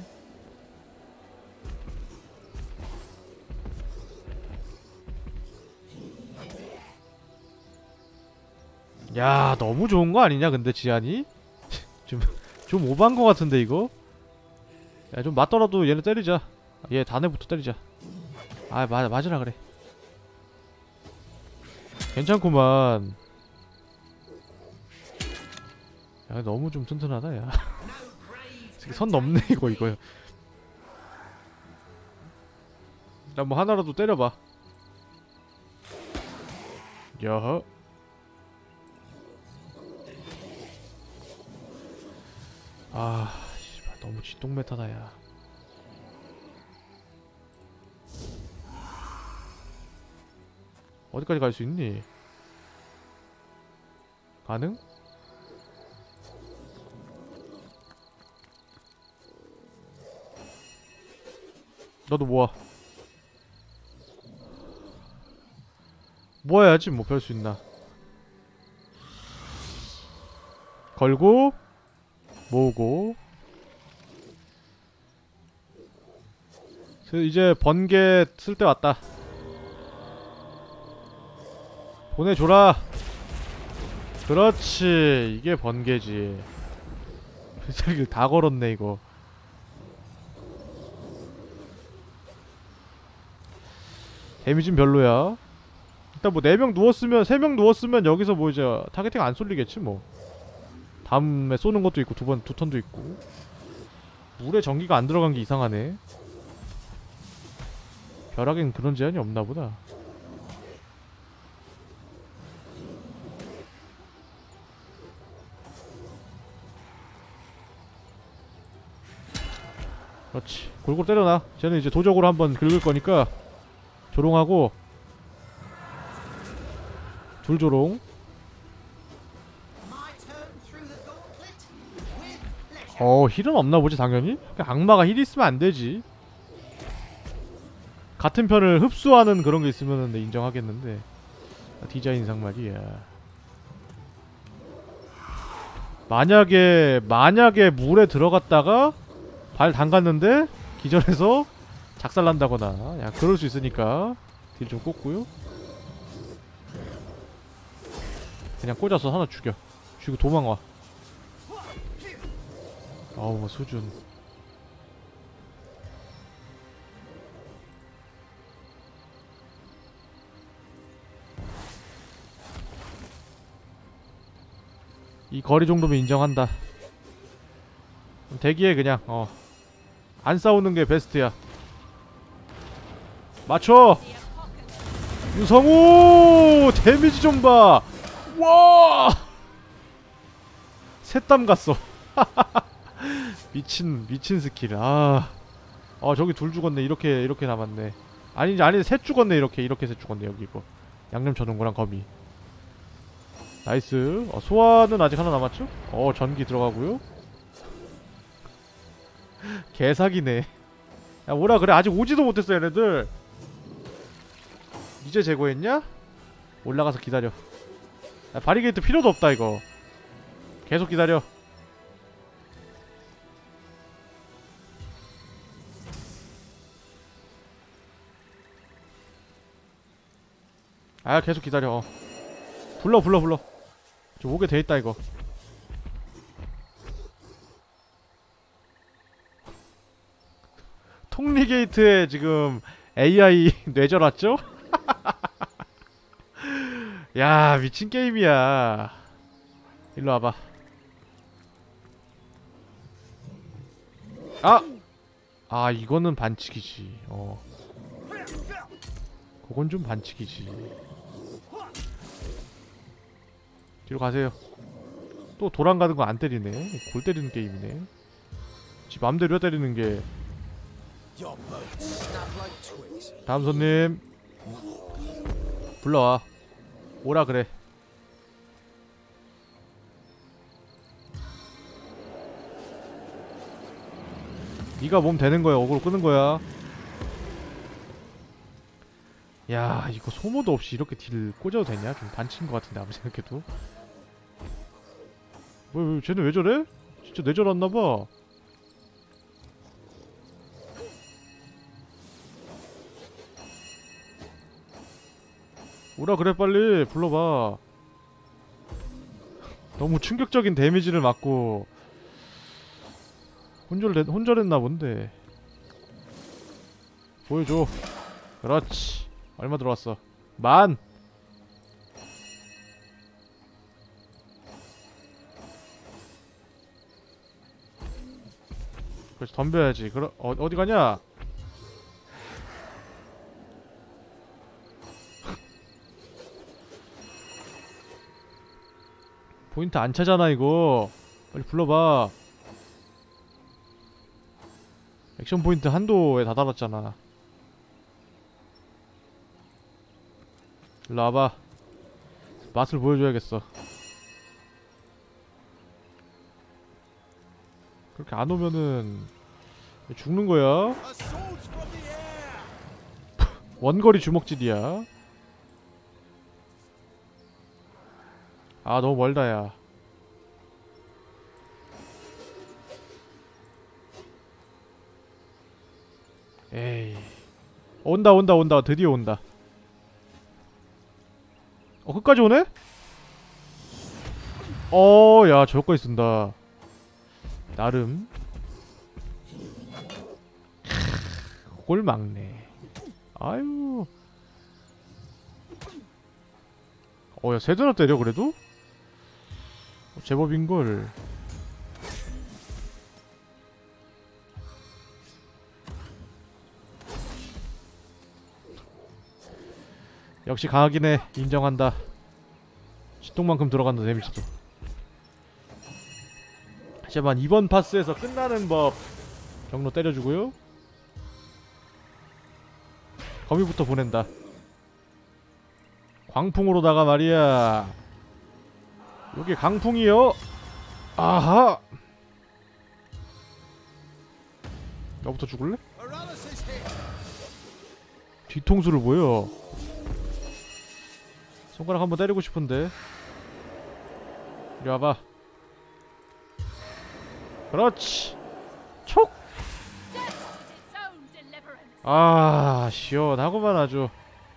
야, 너무 좋은 거 아니냐 근데 지안이? 좀 오버한 거 같은데 이거? 야, 좀 맞더라도 얘네 때리자. 얘 단애부터 때리자. 맞으라 그래. 괜찮구만. 야, 너무 좀 튼튼하다 야. 선 넘네 이거요. 나 뭐 하나라도 때려봐. 여허. 씨발 너무 쥐똥메타다 야. 어디까지 갈 수 있니? 가능? 너도 모아. 모아야지 뭐 별 수 있나. 걸고 모으고. 이제 번개 쓸 때 왔다. 보내줘라. 그렇지. 이게 번개지. 필살기를 다 걸었네 이거. 데미지는 별로야. 일단 뭐 4명 누웠으면 3명 누웠으면 여기서 뭐 이제 타겟팅 안 쏠리겠지 뭐. 다음에 쏘는 것도 있고 두 턴도 있고. 물에 전기가 안 들어간 게 이상하네. 벼락엔 그런 제한이 없나 보다. 그렇지. 골고루 때려놔. 쟤는 이제 도적으로 한번 긁을 거니까 조롱하고 둘 조롱. 힐은 없나 보지 당연히? 악마가 힐 있으면 안 되지. 같은 편을 흡수하는 그런 게 있으면은 인정하겠는데. 디자인상 말이야. 만약에 물에 들어갔다가 발 담갔는데 기절해서 작살난다거나 야 그럴 수 있으니까 딜 좀 꽂고요. 그냥 꽂아서 하나 죽이고 도망와. 어우 수준. 이 거리 정도면 인정한다. 대기해 그냥. 안 싸우는 게 베스트야. 맞춰! 유성우! 데미지 좀 봐! 와! 셋땀 갔어. 미친 스킬. 저기 둘 죽었네. 이렇게 남았네. 아니 셋 죽었네. 이렇게 셋 죽었네. 여기 이거 양념 쳐놓은 거랑 거미. 나이스. 소화는 아직 하나 남았죠? 전기 들어가고요. 개사기네. 야 뭐라 그래. 아직 오지도 못했어 얘네들. 이제 제거했냐? 올라가서 기다려. 야, 바리게이트 필요도 없다 이거. 계속 기다려. 계속 기다려. 불러. 저 목에 대있다 이거. 톡리게이트에 지금 AI 뇌절 왔죠? 야 미친 게임이야. 일로 와봐. 이거는 반칙이지. 그건 좀 반칙이지. 뒤로 가세요. 또 도랑 가는 거 안 때리네. 골 때리는 게임이네. 지 맘대로 때리는 게. 다음 손님 불러와. 오라 그래. 니가 몸 되는 거야. 어그로 끄는 거야. 야 이거 소모도 없이 이렇게 딜 꽂아도 되냐? 좀 반칙인 것 같은데 아무리 생각해도. 왜 쟤네 왜 저래? 진짜 뇌절왔나봐. 오라 그래 빨리 불러봐. 너무 충격적인 데미지를 맞고 혼절했나 본데. 보여줘. 그렇지. 얼마 들어왔어? 10,000. 그렇지 덤벼야지. 어디 가냐? 포인트 안 차잖아 이거. 빨리 불러봐. 액션 포인트 한도에 다 달았잖아. 일로 와봐. 맛을 보여줘야겠어. 그렇게 안 오면은 죽는 거야. 원거리 주먹질이야. 너무 멀다 야. 에이. 온다. 드디어 온다. 끝까지 오네? 야 저거까지 쓴다. 나름 그걸 막네. 아유. 야 세 대나 때려 그래도? 제법인걸. 역시 강하긴 해. 인정한다. 시동만큼 들어간다 데미지도. 하지만 이번 파스에서 끝나는 법 경로 때려주고요. 거미부터 보낸다. 광풍으로다가 말이야. 여기 강풍이요. 아하. 너부터 죽을래? 뒤통수를 보여. 손가락 한번 때리고 싶은데. 이리 와봐. 그렇지. 촉. 아 시원하구만 아주.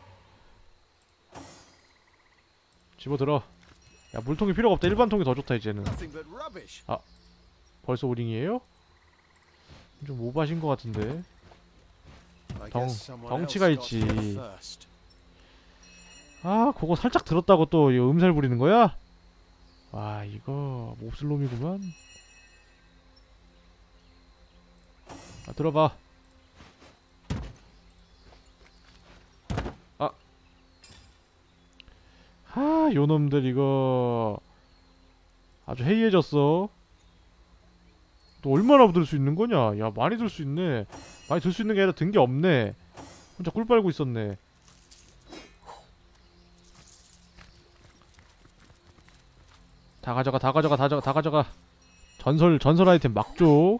집어들어. 야 물통이 필요가 없다. 일반 통이 더 좋다 이제는. 아 벌써 오링이에요? 좀 오버하신 것 같은데. 덩치가 있지. 아 그거 살짝 들었다고 또 이거 음살 부리는 거야? 와 이거 몹쓸 놈이구만. 아 들어봐. 요놈들 이거 아주 해이해졌어. 또 얼마나 들 수 있는 거냐? 야 많이 들 수 있네. 많이 들 수 있는 게 아니라 든 게 없네. 혼자 꿀 빨고 있었네. 다 가져가 다 가져가 다 가져가. 전설 아이템 막 줘.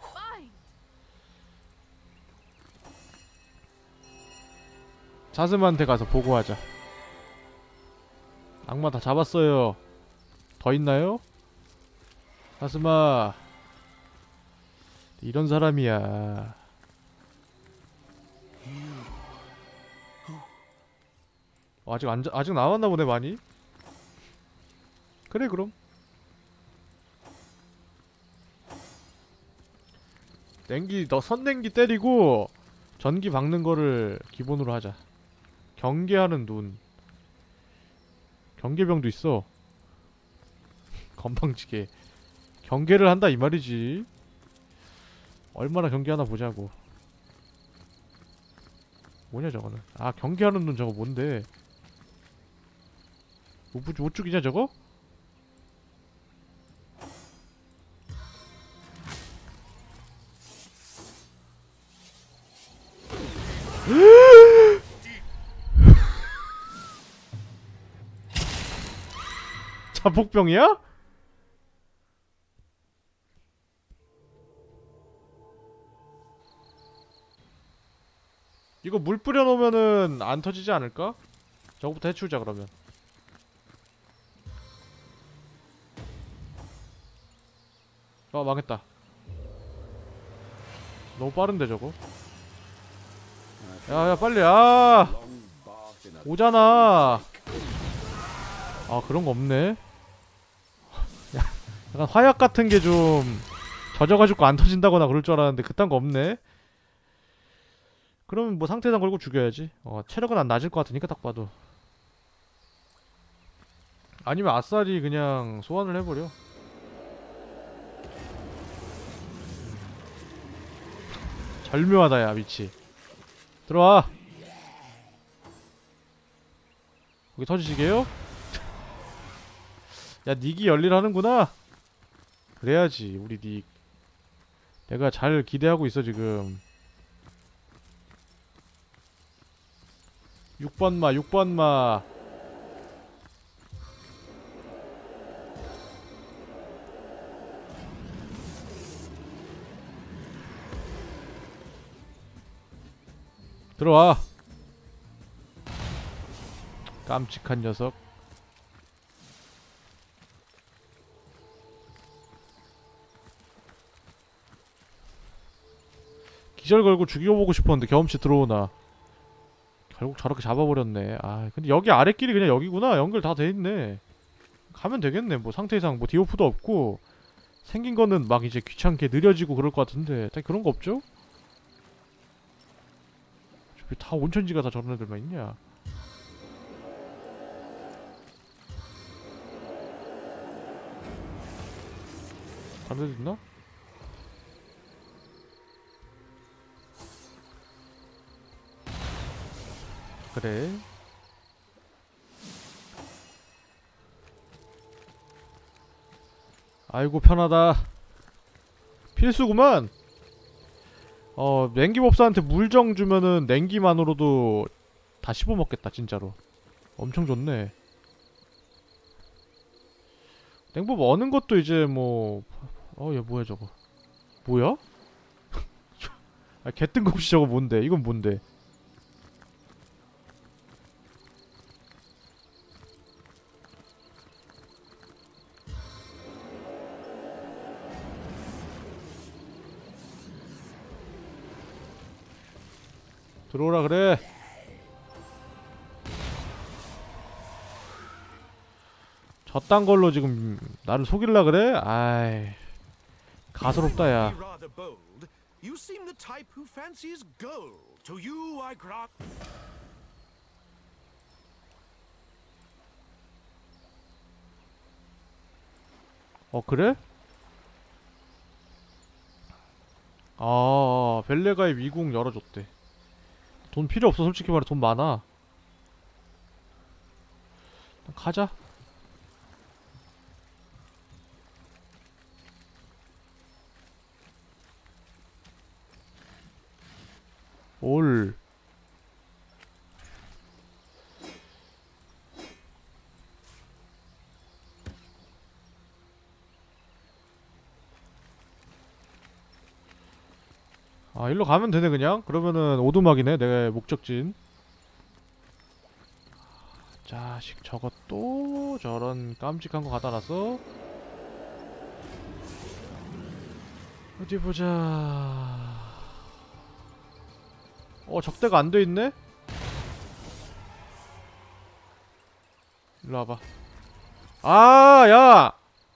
자스한테 가서 보고하자. 악마 다 잡았어요. 더 있나요? 자스마 이런 사람이야. 아직 남았나 보네 많이. 그래 그럼 선냉기 때리고 전기 박는 거를 기본으로 하자. 경계하는 눈. 경계병도 있어. 건방지게 경계를 한다 이 말이지. 얼마나 경계하나 보자고. 뭐냐 저거는. 아 경계하는 눈 저거 뭔데. 못 죽이냐 저거? 자폭병이야? 이거 물 뿌려놓으면은 안 터지지 않을까? 저거부터 해치우자 그러면. 망했다. 너무 빠른데 저거. 야야 빨리. 오잖아. 그런거 없네. 약간 화약 같은게 좀 젖어가지고 안 터진다거나 그럴 줄 알았는데 그딴 거 없네. 그러면 뭐 상태상 걸고 죽여야지. 체력은 안 낮을 것 같으니까 딱 봐도. 아니면 아싸리 그냥 소환을 해버려. 절묘하다 야 위치. 들어와. 거기 터지시게요? 야 닉이 열일하는구나. 그래야지 우리 닉. 내가 잘 기대하고 있어 지금. 6번마 들어와. 깜찍한 녀석. 기절 걸고 죽여보고 싶었는데 경험치 들어오나. 결국 저렇게 잡아버렸네. 근데 여기 아래끼리 그냥 여기구나. 연결 다 돼있네. 가면 되겠네. 뭐 상태 이상 뭐 디오프도 없고 생긴 거는 막 이제 귀찮게 느려지고 그럴 것 같은데 딱 그런 거 없죠? 다 온천지가 다 저런 애들만 있냐? 다른 데도 있나? 그래. 아이고 편하다. 필수구만. 냉기법사한테 물정 주면은 냉기만으로도 다 씹어먹겠다 진짜로. 엄청 좋네. 냉법 어는 것도 이제 뭐... 얘 뭐야 저거. 뭐야? 아, 개뜬금없이 저거 뭔데? 이건 뭔데? 들어오라 그래. 저딴 걸로 지금 나를 속일라 그래? 아이, 가소롭다 야. Rather bold. You seem the type who fancies gold. To you I grant. 그래? 아, 벨레가의 위궁 열어줬대. 돈 필요 없어. 솔직히 말해 돈 많아. 가자. 올. 아, 일로 가면 되네 그냥. 그러면은 오두막이네 내 목적지인. 자식 저것도 저런 깜찍한 거 갖다 놨어. 어디 보자. 적대가 안 돼 있네? 일로 와봐. 아, 야!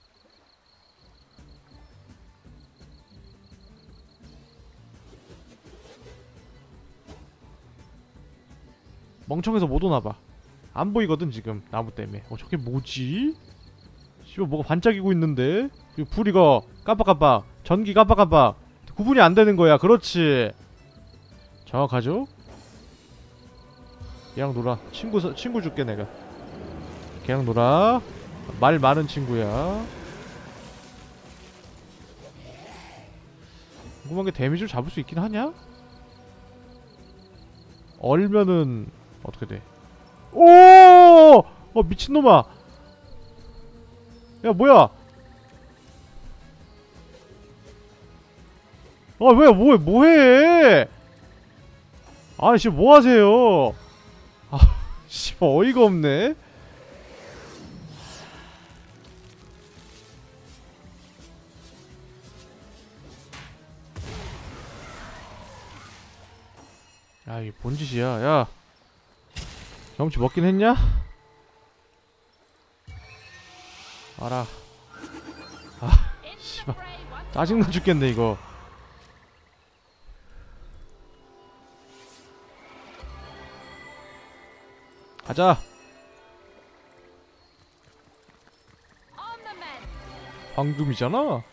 멍청해서 못 오나봐. 안 보이거든 지금 나무 때문에. 저게 뭐지? 씨발 뭐가 반짝이고 있는데? 불 이거 깜빡깜빡 전기 깜빡깜빡 구분이 안 되는 거야. 그렇지. 정확하죠? 얘랑 놀아. 친구 줄게 내가. 걔랑 놀아. 말 많은 친구야. 궁금한 게 데미지를 잡을 수 있긴 하냐? 얼면은 어떻게 돼? 오! 미친놈아. 야 뭐야? 왜 뭐해? 아니 지금 뭐하세요? 아 씨발 어이가 없네. 야 이게 뭔 짓이야. 야 경험치 먹긴 했냐? 알아. 아 씨발 짜증나 죽겠네 이거. 가자. 황금이잖아.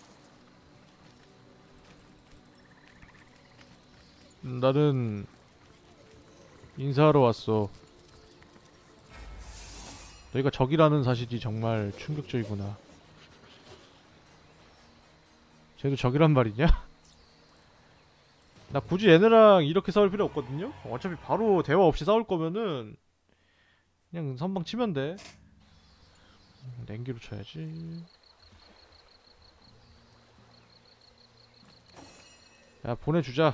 나는 인사하러 왔어. 너희가 적이라는 사실이 정말 충격적이구나. 쟤도 적이란 말이냐? 나 굳이 얘네랑 이렇게 싸울 필요 없거든요? 어차피 바로 대화 없이 싸울 거면은 그냥 선방 치면 돼. 냉기로 쳐야지. 야 보내주자.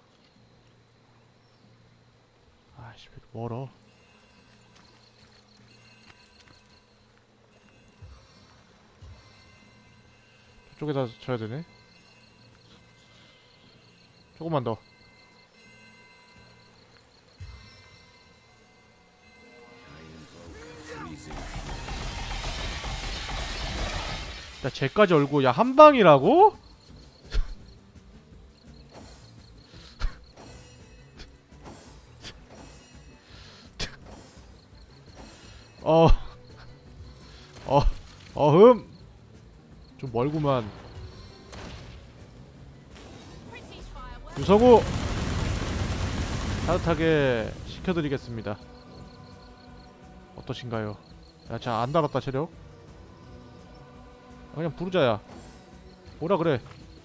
아씨 왜 이렇게 멀어. 저쪽에다 쳐야 되네. 조금만 더. 야 쟤까지 얼고 야 한방이라고? 좀 멀구만. 유성우 따뜻하게 시켜드리겠습니다. 어떠신가요? 야, 자, 안 달았다 체력. 그냥 부르자야. 뭐라 그래?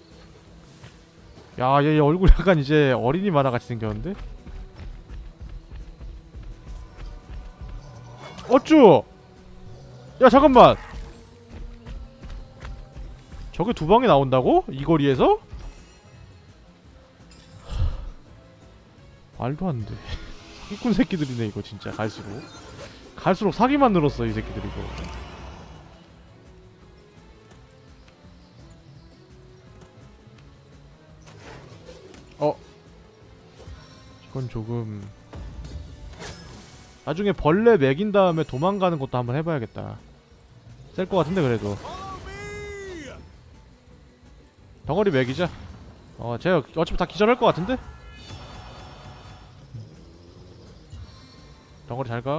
야, 얘 얼굴 약간 이제 어린이 만화 같이 생겼는데? 어쭈! 야, 잠깐만! 저게 두 방이 나온다고? 이 거리에서? 말도 안 돼. 사기꾼 새끼들이네, 이거 진짜, 갈수록. 갈수록 사기만 늘었어, 이 새끼들, 이거. 이건 조금 나중에 벌레 먹인 다음에 도망가는 것도 한번 해봐야겠다. 셀 것 같은데 그래도 덩어리 먹이자. 쟤 어차피 다 기절할 것 같은데? 덩어리 잘가.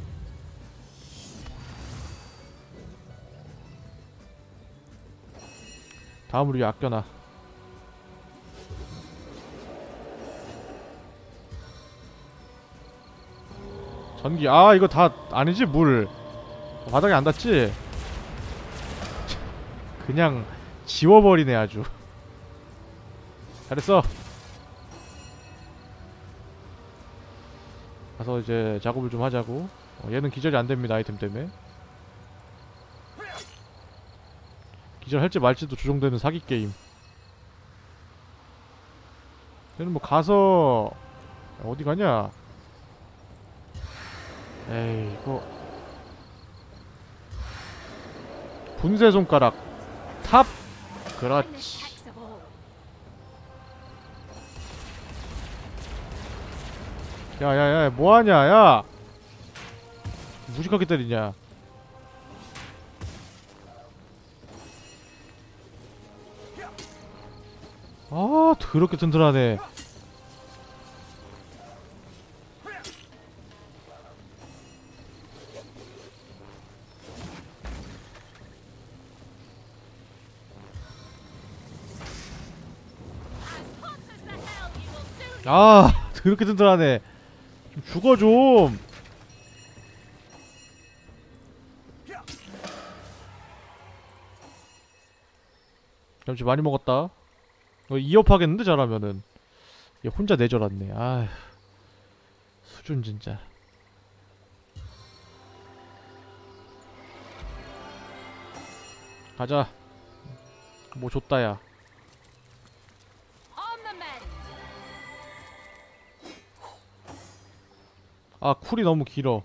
다음으로 아껴놔. 전기. 아 이거 다 아니지 물 바닥에 안 닿지? 그냥 지워버리네 아주. 잘했어. 가서 이제 작업을 좀 하자고. 얘는 기절이 안됩니다 아이템 때문에. 기절할지 말지도 조정되는 사기 게임. 얘는 뭐 가서 어디 가냐? 에이 이거 분쇄 손가락 탑. 그렇지. 야야야 뭐하냐 야. 무식하게 때리냐. 아 더럽게 튼튼하네. 아 더럽게 튼튼하네. 좀 죽어 좀. 잠시 많이 먹었다. 2업 하겠는데 잘하면은. 얘 혼자 내절았네. 아휴 수준 진짜. 가자. 뭐 줬다 야. 아 쿨이 너무 길어.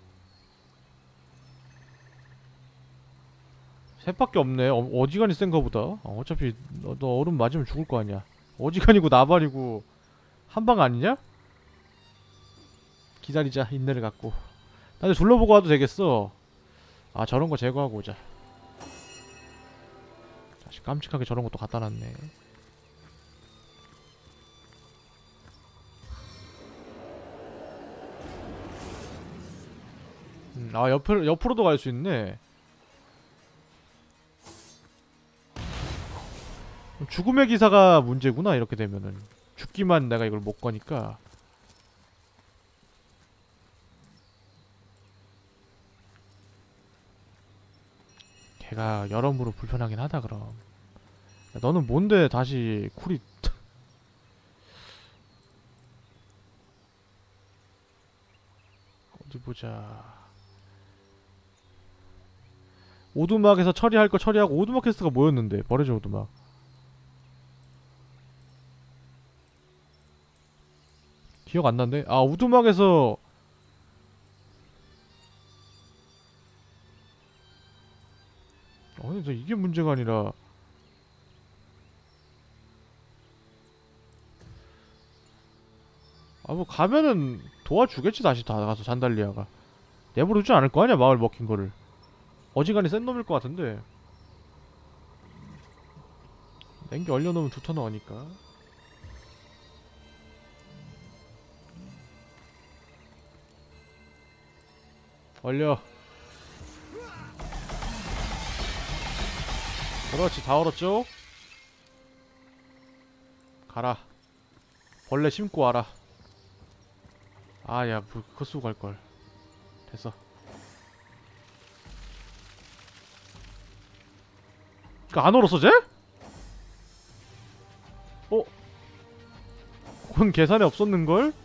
셋밖에 없네. 어지간히 센가 보다. 어차피 너 얼음 맞으면 죽을 거 아니야. 어지간히고 나발이고 한방 아니냐? 기다리자 인내를 갖고. 나도 둘러보고 와도 되겠어. 아 저런 거 제거하고 오자. 자식 깜찍하게 저런 것도 갖다 놨네. 아 옆으로도 갈 수 있네. 죽음의 기사가 문제구나 이렇게 되면은. 죽기만 내가 이걸 못 거니까. 걔가 여러모로 불편하긴 하다 그럼. 야, 너는 뭔데 다시 쿨이 어디 보자. 오두막에서 처리할 거 처리하고. 오두막 퀘스트가 뭐였는데? 버려진 오두막. 기억 안 난대? 아 오두막에서 근데 이게 문제가 아니라 뭐 가면은 도와주겠지. 다시 다 가서 잔달리아가 내버려두지 않을 거 아니야 마을 먹힌 거를. 어지간히 센 놈일 것 같은데. 냉기 얼려놓으면 2턴 나오니까. 얼려. 그렇지, 다 얼었죠? 가라. 벌레 심고 와라. 아, 야, 그거 쓰고 갈걸. 됐어. 안 얼었어, 쟤? 어? 그건 계산에 없었는걸?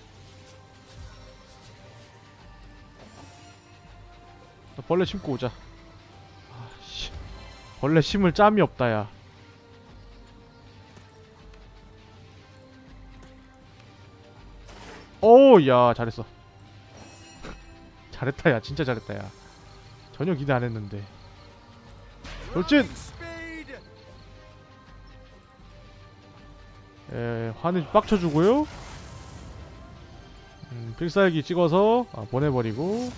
벌레 심고 오자. 아씨, 벌레 심을 짬이 없다, 야. 오, 야, 잘했어. 잘했다, 야. 진짜 잘했다, 야. 전혀 기대 안 했는데. 돌진! 화는 빡쳐주고요. 필살기 찍어서 보내버리고.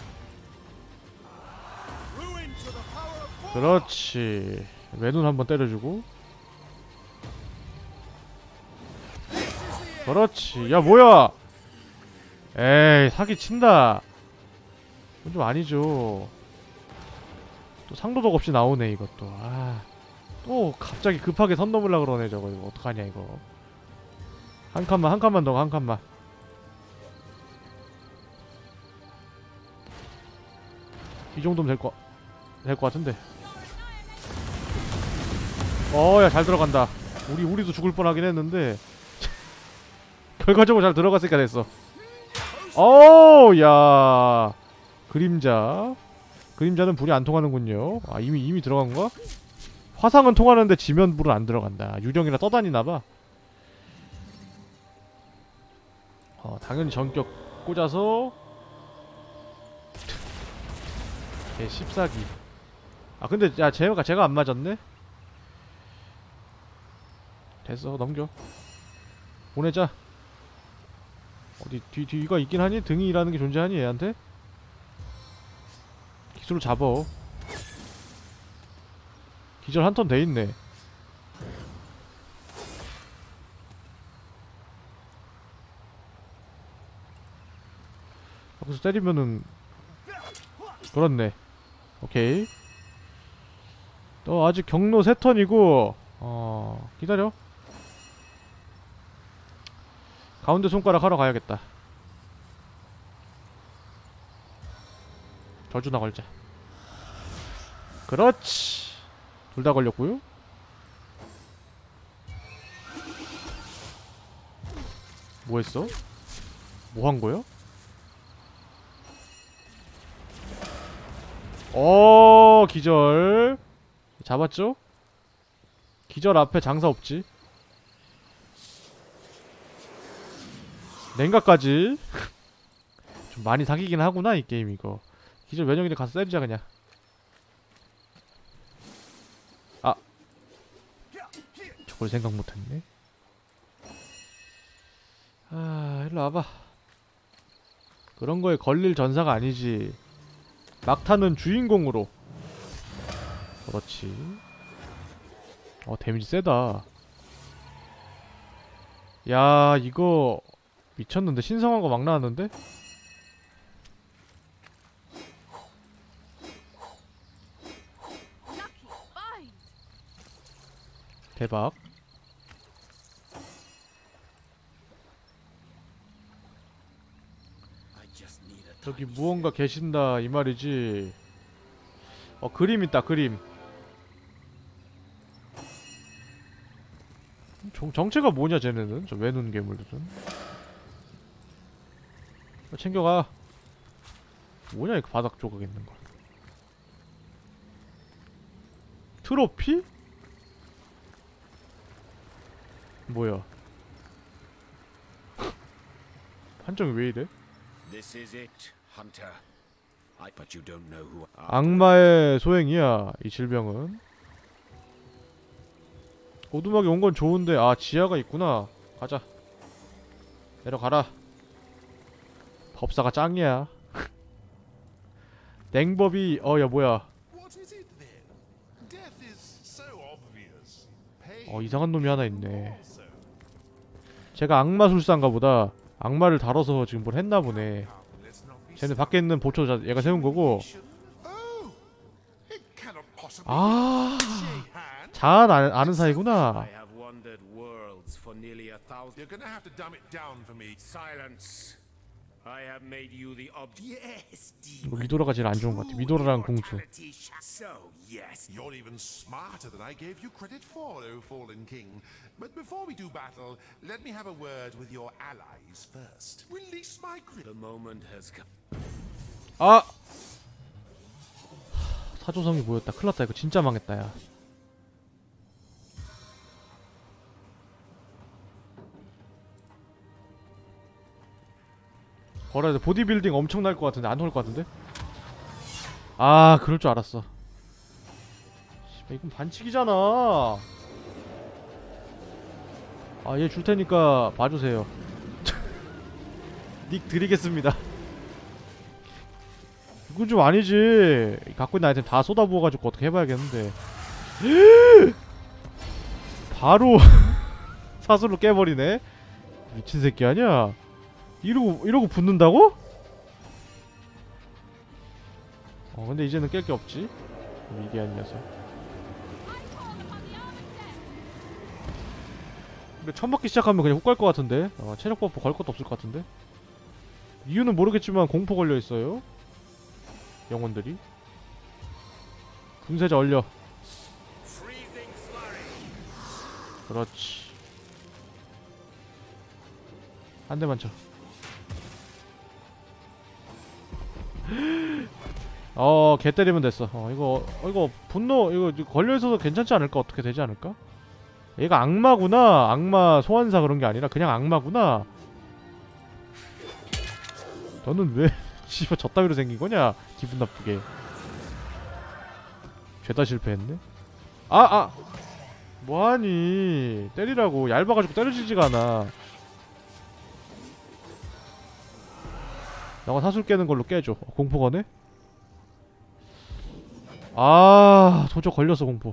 그렇지. 외눈 한번 때려주고. 그렇지. 야, 뭐야! 에이, 사기친다. 그건 좀 아니죠. 또 상도덕 없이 나오네, 이것도. 아, 또 갑자기 급하게 선 넘으려고 그러네. 저거 이거 어떡하냐, 이거. 한 칸만 더, 한 칸만. 이 정도면 될 거 같은데. 야, 잘 들어간다. 우리도 죽을 뻔하긴 했는데 결과적으로 잘 들어갔으니까 됐어. 야, 그림자는 불이 안 통하는군요. 아, 이미 들어간 거야? 화상은 통하는데 지면 불은 안 들어간다. 유령이라 떠다니나봐. 당연히 전격 꽂아서. 개 씹사기. 아, 근데 야, 제가 안 맞았네. 됐어, 넘겨. 보내자. 어디 뒤가 있긴 하니? 등이라는 게 존재하니, 얘한테? 기술로 잡어. 기절 한 턴 돼있네. 여기서 때리면은 그렇네. 오케이. 너 아직 경로 3턴이고 기다려. 가운데 손가락 하러 가야겠다. 저주나 걸자. 그렇지. 둘 다 걸렸고요. 뭐 했어? 뭐 한 거야? 기절. 잡았죠? 기절 앞에 장사 없지. 냉각까지. 좀 많이 사기긴 하구나, 이 게임 이거. 기절 면역인데 가서 때리자 그냥. 아, 저걸 생각 못했네. 아, 일로 와봐. 그런 거에 걸릴 전사가 아니지. 막타는 주인공으로. 그렇지. 데미지 세다. 야, 이거 미쳤는데. 신성한 거 막 나왔는데? 대박. 저기 무언가 계신다 이 말이지. 그림 있다, 그림. 정체가 뭐냐 쟤네는. 저 외눈 괴물들은. 챙겨가. 뭐냐 이거 바닥 조각 있는 거. 트로피? 뭐야? 판정이 왜 이래? This is it, Hunter. But you don't know who. 악마의 소행이야, 이 질병은. 오두막에 온 건 좋은데, 지하가 있구나. 가자. 내려가라. 법사가 짱이야. 냉법이, 야, 뭐야. 이상한 놈이 하나 있네. 제가 악마술사인가 보다. 악마를 다뤄서 지금 뭘 했나 보네. 쟤네 밖에 있는 보초 얘가 세운 거고. 아, 잘 아는 사이구나. I have wandered worlds for nearly 1,000. You're gonna have to dumb it down for me. Silence. I have made you the object. Yes, 이거 미도라가 제일 안 좋은 것 같아. 미도라랑 공주. So, yes. You're even smarter than I gave you credit for, O Fallen King. But before we do battle, let me have a word with your allies first. Release my grip. The moment has come. 아! 사조성이 보였다. 큰일났다. 이거 진짜 망했다 야. 걸어야 돼. 보디빌딩 엄청날 것 같은데 안 올 것 같은데? 아 그럴 줄 알았어. 씨발 이건 반칙이잖아. 아 얘 줄테니까 봐주세요. 닉 드리겠습니다. 이건 좀 아니지. 갖고 있는 아이템 다 쏟아부어가지고 어떻게 해봐야겠는데. 바로 사슬로 깨버리네. 미친 새끼 아니야? 이러고 붙는다고? 근데 이제는 깰 게 없지. 미개한 녀석. 근데 처음 맞기 시작하면 그냥 훅 갈 것 같은데. 체력 버프 걸 것도 없을 것 같은데. 이유는 모르겠지만 공포 걸려 있어요. 영혼들이. 분쇄자 얼려. 그렇지. 한 대만 쳐. 개 때리면 됐어. 이거 분노 이거 걸려있어서 괜찮지 않을까? 어떻게 되지 않을까? 얘가 악마구나. 악마 소환사 그런 게 아니라 그냥 악마구나. 너는 왜 씨발 저따위로 생긴 거냐? 기분 나쁘게. 죄다 실패했네. 뭐하니? 때리라고. 얇아가지고 때려지지가 않아. 너가 사술 깨는 걸로 깨줘. 공포 거네? 도적 걸렸어 공포.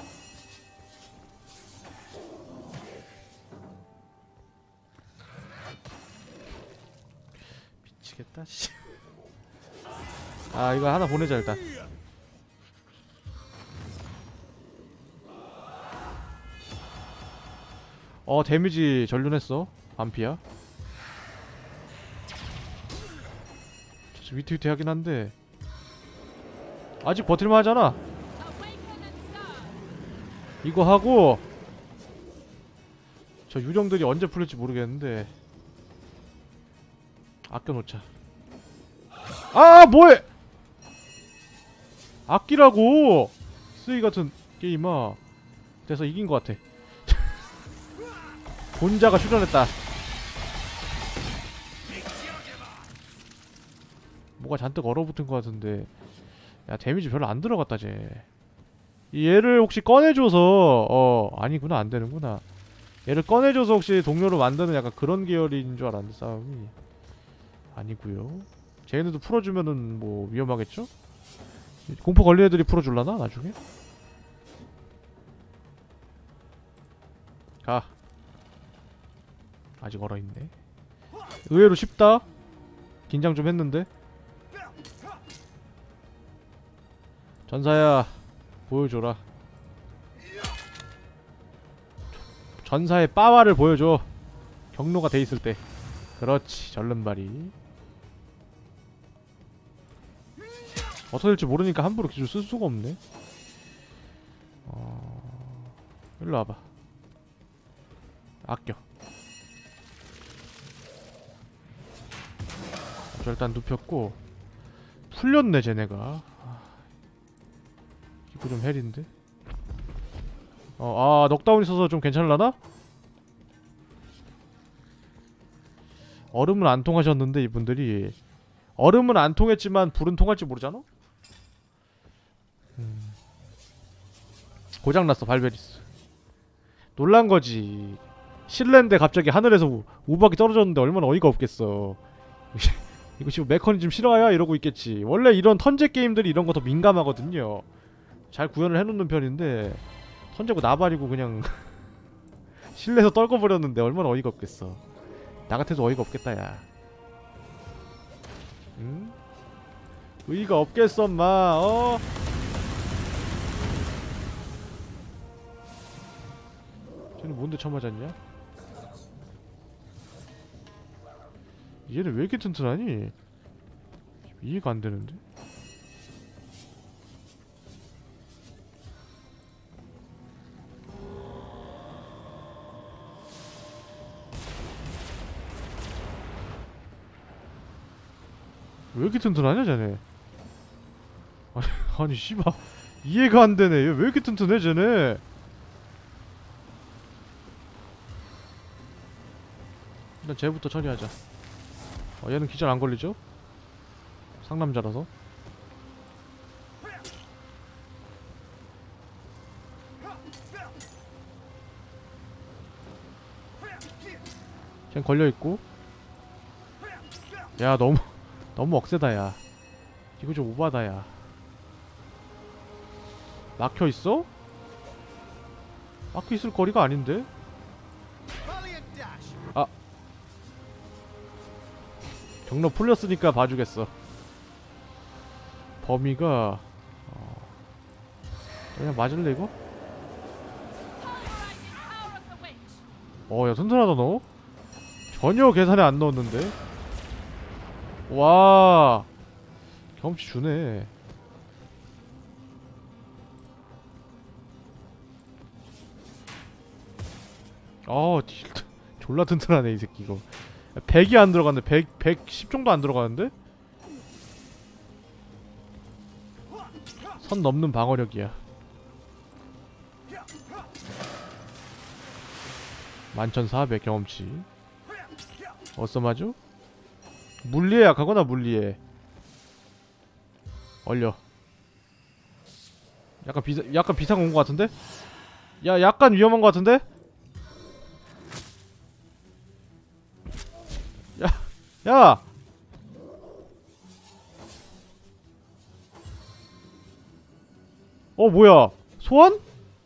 미치겠다 씨. 이거 하나 보내자 일단. 데미지 전륜했어. 반피야. 위태위태 하긴 한데 아직 버틸만 하잖아. 이거 하고 저 유령들이 언제 풀릴지 모르겠는데 아껴놓자. 뭐해! 아끼라고! 쓰이 같은 게임아. 돼서 이긴 것 같아. 본자가 출연했다. 뭐가 잔뜩 얼어붙은 것 같은데. 야 데미지 별로 안 들어갔다 쟤. 얘를 혹시 꺼내줘서 아니구나. 안되는구나. 얘를 꺼내줘서 혹시 동료로 만드는 약간 그런 계열인 줄 알았는데 싸움이 아니구요. 쟤네도 풀어주면은 뭐 위험하겠죠? 공포 걸린 애들이 풀어줄라나 나중에? 가. 아직 얼어있네. 의외로 쉽다. 긴장 좀 했는데. 전사야 보여줘라. 전사의 빠와를 보여줘. 경로가 돼있을 때. 그렇지. 절름발이. 어떻게 될지 모르니까 함부로 기술 쓸 수가 없네. 일로 와봐. 아껴. 저 일단 눕혔고. 풀렸네 쟤네가. 이거 좀 헬인데. 넉다운 있어서 좀 괜찮을라나? 얼음은 안 통하셨는데 이분들이. 얼음은 안 통했지만 불은 통할지 모르잖아? 고장났어 발베리스. 놀란거지. 실내인데 갑자기 하늘에서 우박이 떨어졌는데 얼마나 어이가 없겠어. 이거 지금 메커니즘 실화야? 이러고 있겠지. 원래 이런 턴제 게임들이 이런 거 더 민감하거든요. 잘 구현을 해놓는 편인데 턴제고 나발이고 그냥 실내에서 떨궈버렸는데 얼마나 어이가 없겠어. 나 같아도 어이가 없겠다 야. 응? 의의가 없겠어 엄마. 어? 쟤는 뭔데 쳐맞았냐? 얘는 왜 이렇게 튼튼하니? 이해가 안 되는데? 왜 이렇게 튼튼하냐 쟤네? 아니 씨발 이해가 안 되네. 얘 왜 이렇게 튼튼해 쟤네? 일단 쟤부터 처리하자. 얘는 기절 안 걸리죠? 상남자라서. 쟤는 걸려있고. 야 너무 억세다 야. 이거 좀 오바다 야. 막혀있어? 막혀있을 거리가 아닌데? 아 경로 풀렸으니까 봐주겠어. 범위가 그냥 맞을래 이거? 야 튼튼하다 너? 전혀 계산에 안 넣었는데? 와 경험치 주네. 딜 졸라 튼튼하네 이 새끼 이거. 100이 안 들어갔네. 110 정도 안 들어가는데? 선 넘는 방어력이야. 11,400 경험치. 어썸하죠? 물리에 약하거나 물리에. 얼려. 약간 비상 온 것 같은데? 야 약간 위험한 것 같은데? 야! 뭐야? 소환?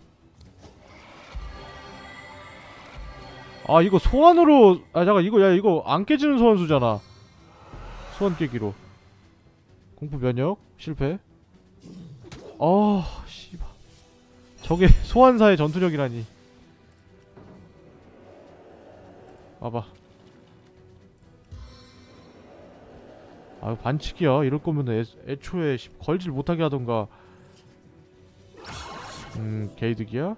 이거 소환으로 잠깐 이거 안 깨지는 소환수잖아. 소환 깨기로 공포 면역 실패. 씨발 저게 소환사의 전투력이라니. 와봐. 반칙이야. 이럴 거면 애초에 걸질 못하게 하던가. 게이득이야?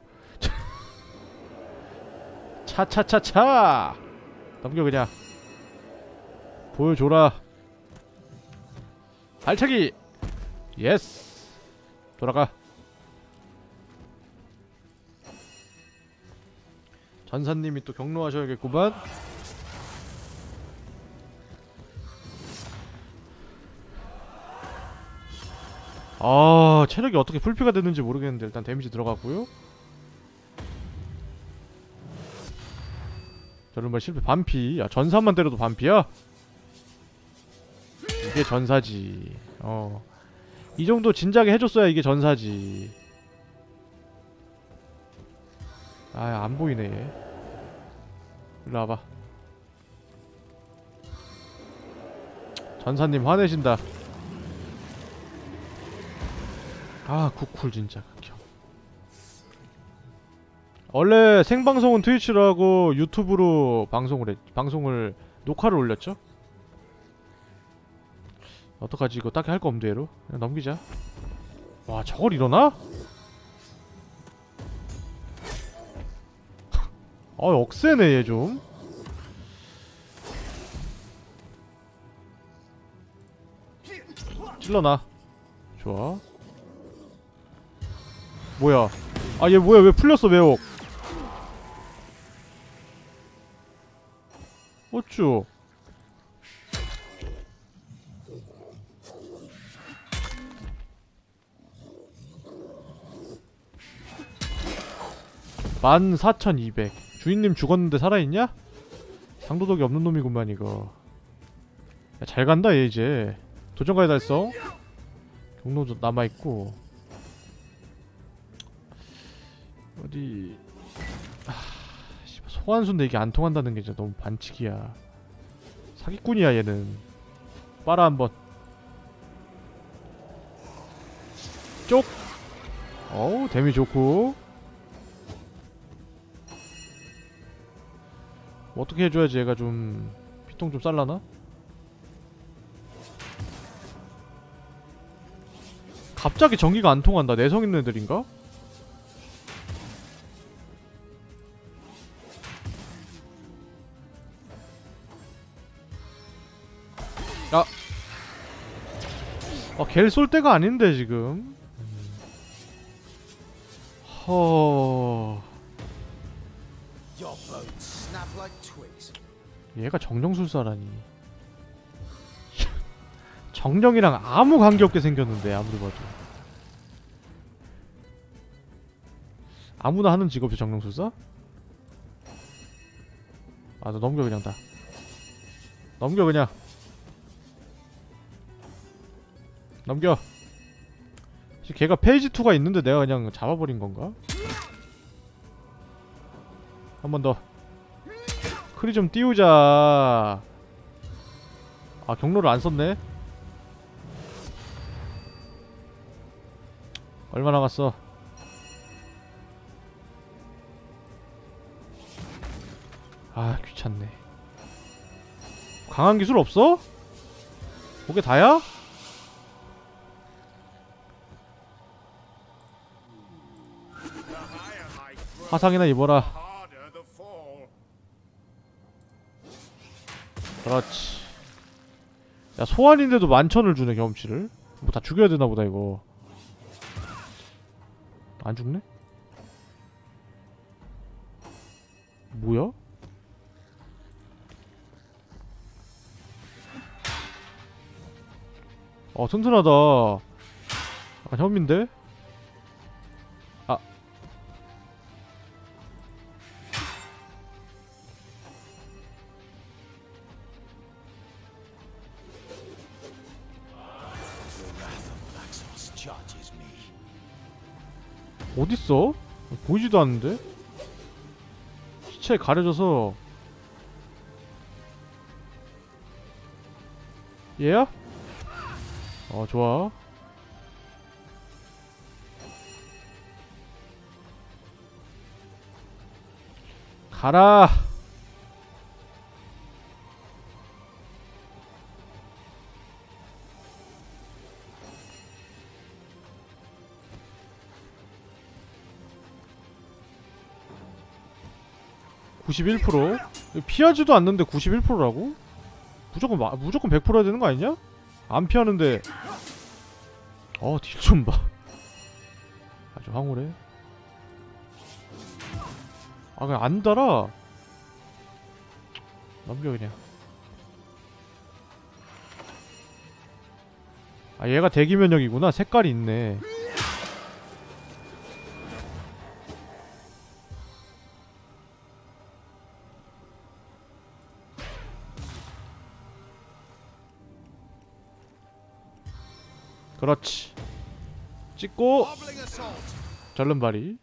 차차차차! 넘겨 그냥. 보여줘라. 발차기! 예스! 돌아가. 전사님이 또 경로하셔야겠구만. 체력이 어떻게 풀피가 됐는지 모르겠는데 일단 데미지 들어갔고요. 저른말 실패. 반피. 야 전사만 때려도 반피야? 이게 전사지. 이 정도 진작에 해줬어야 이게 전사지. 안 보이네 얘. 일로 와봐. 전사님 화내신다. 쿠쿨 진짜 극혐. 원래 생방송은 트위치로 하고 유튜브로 방송을 녹화를 올렸죠? 어떡하지 이거 딱히 할 거 없는데 얘로? 그냥 넘기자. 와 저걸 일어나? 억세네 얘 좀. 찔러놔. 좋아. 뭐야? 얘 뭐야? 왜 풀렸어 매혹? 어쭈? (14,200) 주인님 죽었는데 살아있냐? 상도덕이 없는 놈이구만 이거. 야, 잘 간다 얘 이제. 도전가에 달성. 경로도 남아있고. 어디 소환수인데 이게 안 통한다는 게 진짜 너무 반칙이야. 사기꾼이야 얘는. 빨아 한번. 쪽. 어우 데미 좋고. 어떻게 해줘야지 얘가 좀 피통 좀 쌀라나? 갑자기 전기가 안 통한다. 내성 있는 애들인가? 아! 걔를 쏠 때가 아닌데 지금. 얘가 정령술사라니. 정령이랑 아무 관계없게 생겼는데 아무리 봐도. 아무나 하는 직업이 정령술사? 아, 너 넘겨 그냥 다. 넘겨 그냥. 넘겨. 지금 걔가 페이지 2가 있는데 내가 그냥 잡아버린 건가? 한 번 더. 크리 좀 띄우자. 아, 경로를 안 썼네. 얼마 남았어? 아, 귀찮네. 강한 기술 없어? 그게 다야? 화상이나 입어라. 그렇지. 야, 소환인데도 11,000을 주네, 경험치를. 뭐 다 죽여야 되나 보다, 이거. 안 죽네? 뭐야? 튼튼하다. 약간 혐인데? 아. 어딨어? 보이지도 않는데? 시체에 가려져서. 얘야? 좋아. 가라. (91%) 피하지도 않는데 91%라고? 무조건 100% 해야 되는 거 아니냐? 안 피하는데. 딜 좀 봐. 아주 황홀해. 그냥 안 달아. 넘겨 그냥. 얘가 대기 면역이구나. 색깔이 있네. 그렇지. 찍고 절름발이.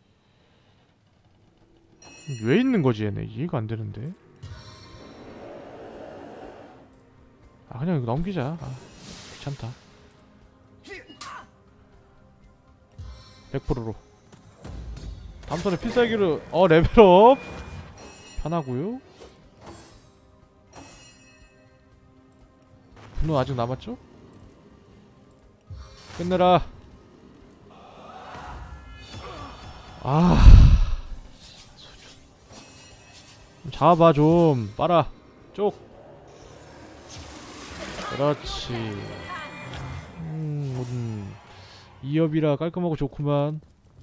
왜 있는 거지 얘네? 이해가 안 되는데. 그냥 이거 넘기자. 귀찮다. 100%로. 다음 턴에 필살기로 레벨업. 편하고요. 분노 아직 남았죠? 끝내라. 잡아봐 좀. 빨아. 쪽. 그렇지. 2업이라 깔끔하고 좋구만.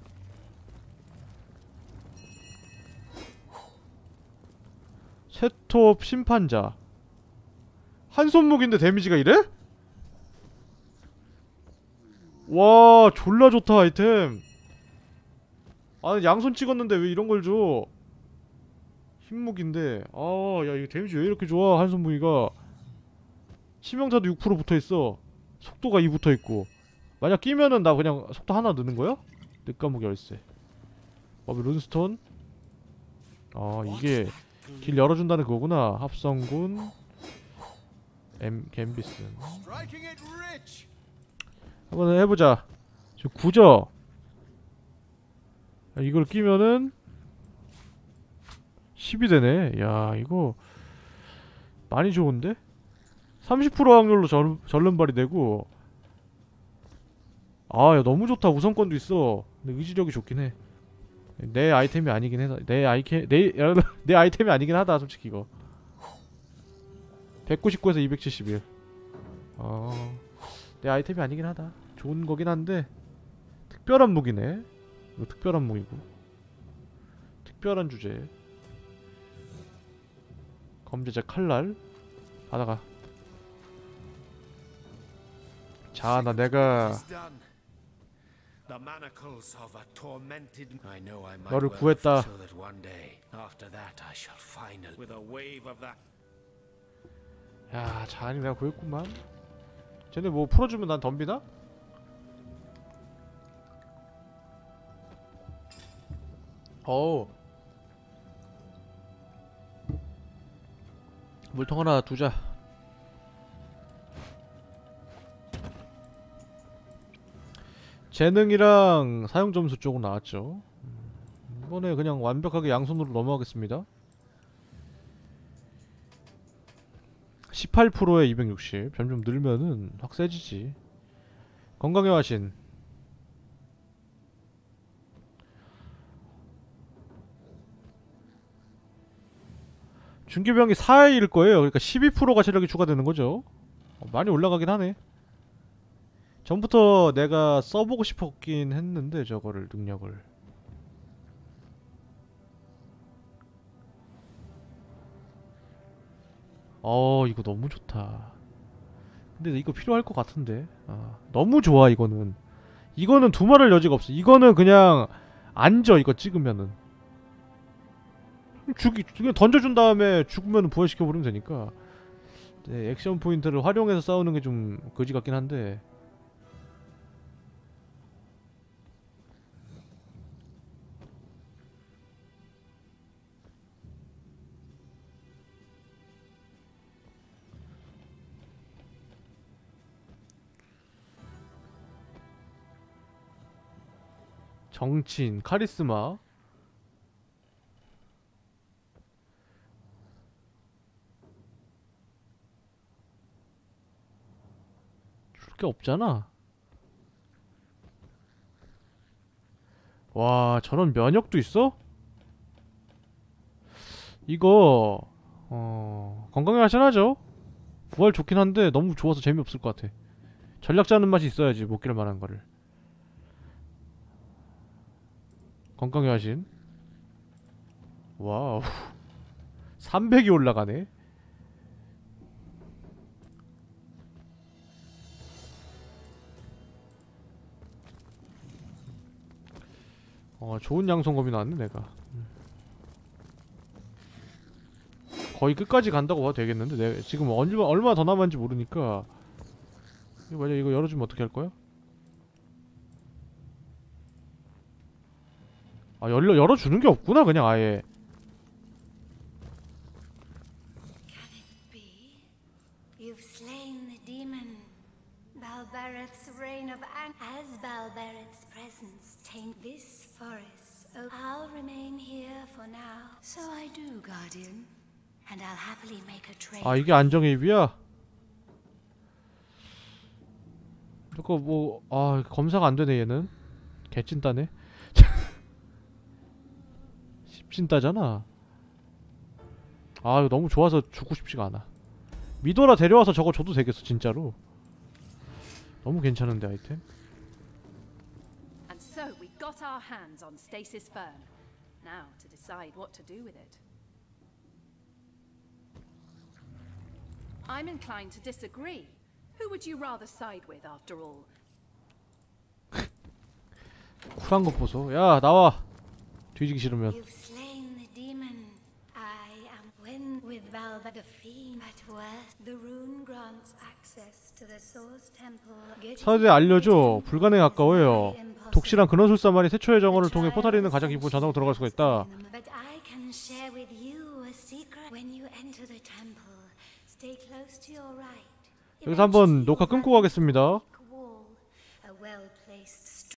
셋톱 심판자. 한 손목인데 데미지가 이래? 와, 졸라 좋다 아이템. 양손 찍었는데 왜 이런 걸 줘? 흰무기인데. 야, 이거 데미지 왜 이렇게 좋아? 한 손무기가. 치명타도 6% 붙어있어. 속도가 2 붙어있고. 만약 끼면은 나 그냥 속도 하나 넣는 거야? 늑과목 열쇠. 룬스톤. 이게 길 열어준다는 그거구나. 합성군 갬비슨. Striking it rich. 한번 해보자. 지금 9죠? 이걸 끼면은 10이 되네. 야, 이거 많이 좋은데? 30% 확률로 전른발이 되고. 아, 야, 너무 좋다. 우선권도 있어. 근데 의지력이 좋긴 해. 내 아이템이 아니긴 해. 내 아이템이 아니긴 하다, 솔직히 이거. 199에서 271. 내 아이템이 아니긴 하다. 좋은 거긴 한데 특별한 무기네. 이거 특별한 무기고. 특별한 주제. 검제자 칼날 받아가. 자, 나 내가 The manacles of a tormented. I know I might 너를 well 구했다. so that one day after that I shall finally with a wave of that. 야, 자니 내가 구했구만. 쟤네 뭐 풀어주면 난 덤비나? 어우, 물통 하나 두자. 재능이랑 사용점수 쪽은 나왔죠. 이번에 그냥 완벽하게 양손으로 넘어가겠습니다. 18%에 260. 점점 늘면은 확 세지지. 건강의 화신. 중계병이 4일 거예요. 그러니까 12%가 체력이 추가되는 거죠. 많이 올라가긴 하네. 전부터 내가 써보고 싶었긴 했는데 저거를, 능력을. 이거 너무 좋다. 근데 이거 필요할 것 같은데. 너무 좋아. 이거는 두말할 여지가 없어. 이거는 그냥 앉아. 이거 찍으면은 그냥 던져준 다음에 죽으면 부활시켜버리면 되니까. 네, 액션 포인트를 활용해서 싸우는 게 좀 거지 같긴 한데. 정치인, 카리스마. 줄 게 없잖아. 와, 저런 면역도 있어? 이거 건강에 하셔야죠. 부활 좋긴 한데 너무 좋아서 재미없을 것 같아. 전략 짜는 맛이 있어야지 못 깰 만한 거를. 건강의 화신. 와우. 300이 올라가네. 좋은 양손검이 나왔네 내가. 거의 끝까지 간다고 봐도 되겠는데. 내가 지금 얼마 더 남았는지 모르니까. 이거 만약 이거 열어주면 어떻게 할 거야? 열어주는 게 없구나, 그냥 아예. Can it be? You've slain the demon. Balbareth's reign of as Balbareth's presence taint this forest. Oh, I'll remain here for now. So I do, Guardian. And I'll happily make a trade. 이게 안정의 입이야? 저거 뭐, 검사가 안 되네, 얘는. 개찐따네. 십찐따잖아. 이거 너무 좋아서 죽고 싶지가 않아. 미도라 데려와서 저거 줘도 되겠어, 진짜로. 너무 괜찮은데, 아이템. And so we got our hands on Stasis Fern. Now to decide what to do with it. I'm inclined to disagree. Who would you rather side with after all? 쿨한 거 보소. 야, 나와. 뒤지기 싫으면. You've slain the demon. I am when with Valba the fiend. At worst, the rune grants access to the source temple. 사대에 알려줘. 불가능에 가까워요. 독실한 근원술사만이 태초의 정원을 통해 포탈이 있는 가장 깊은 자동으로 들어갈 수가 있다. But I can share with you a secret. When you enter the temple, stay close to your right. 여기서 한번 녹화 끊고 가겠습니다. Wall, a well-placed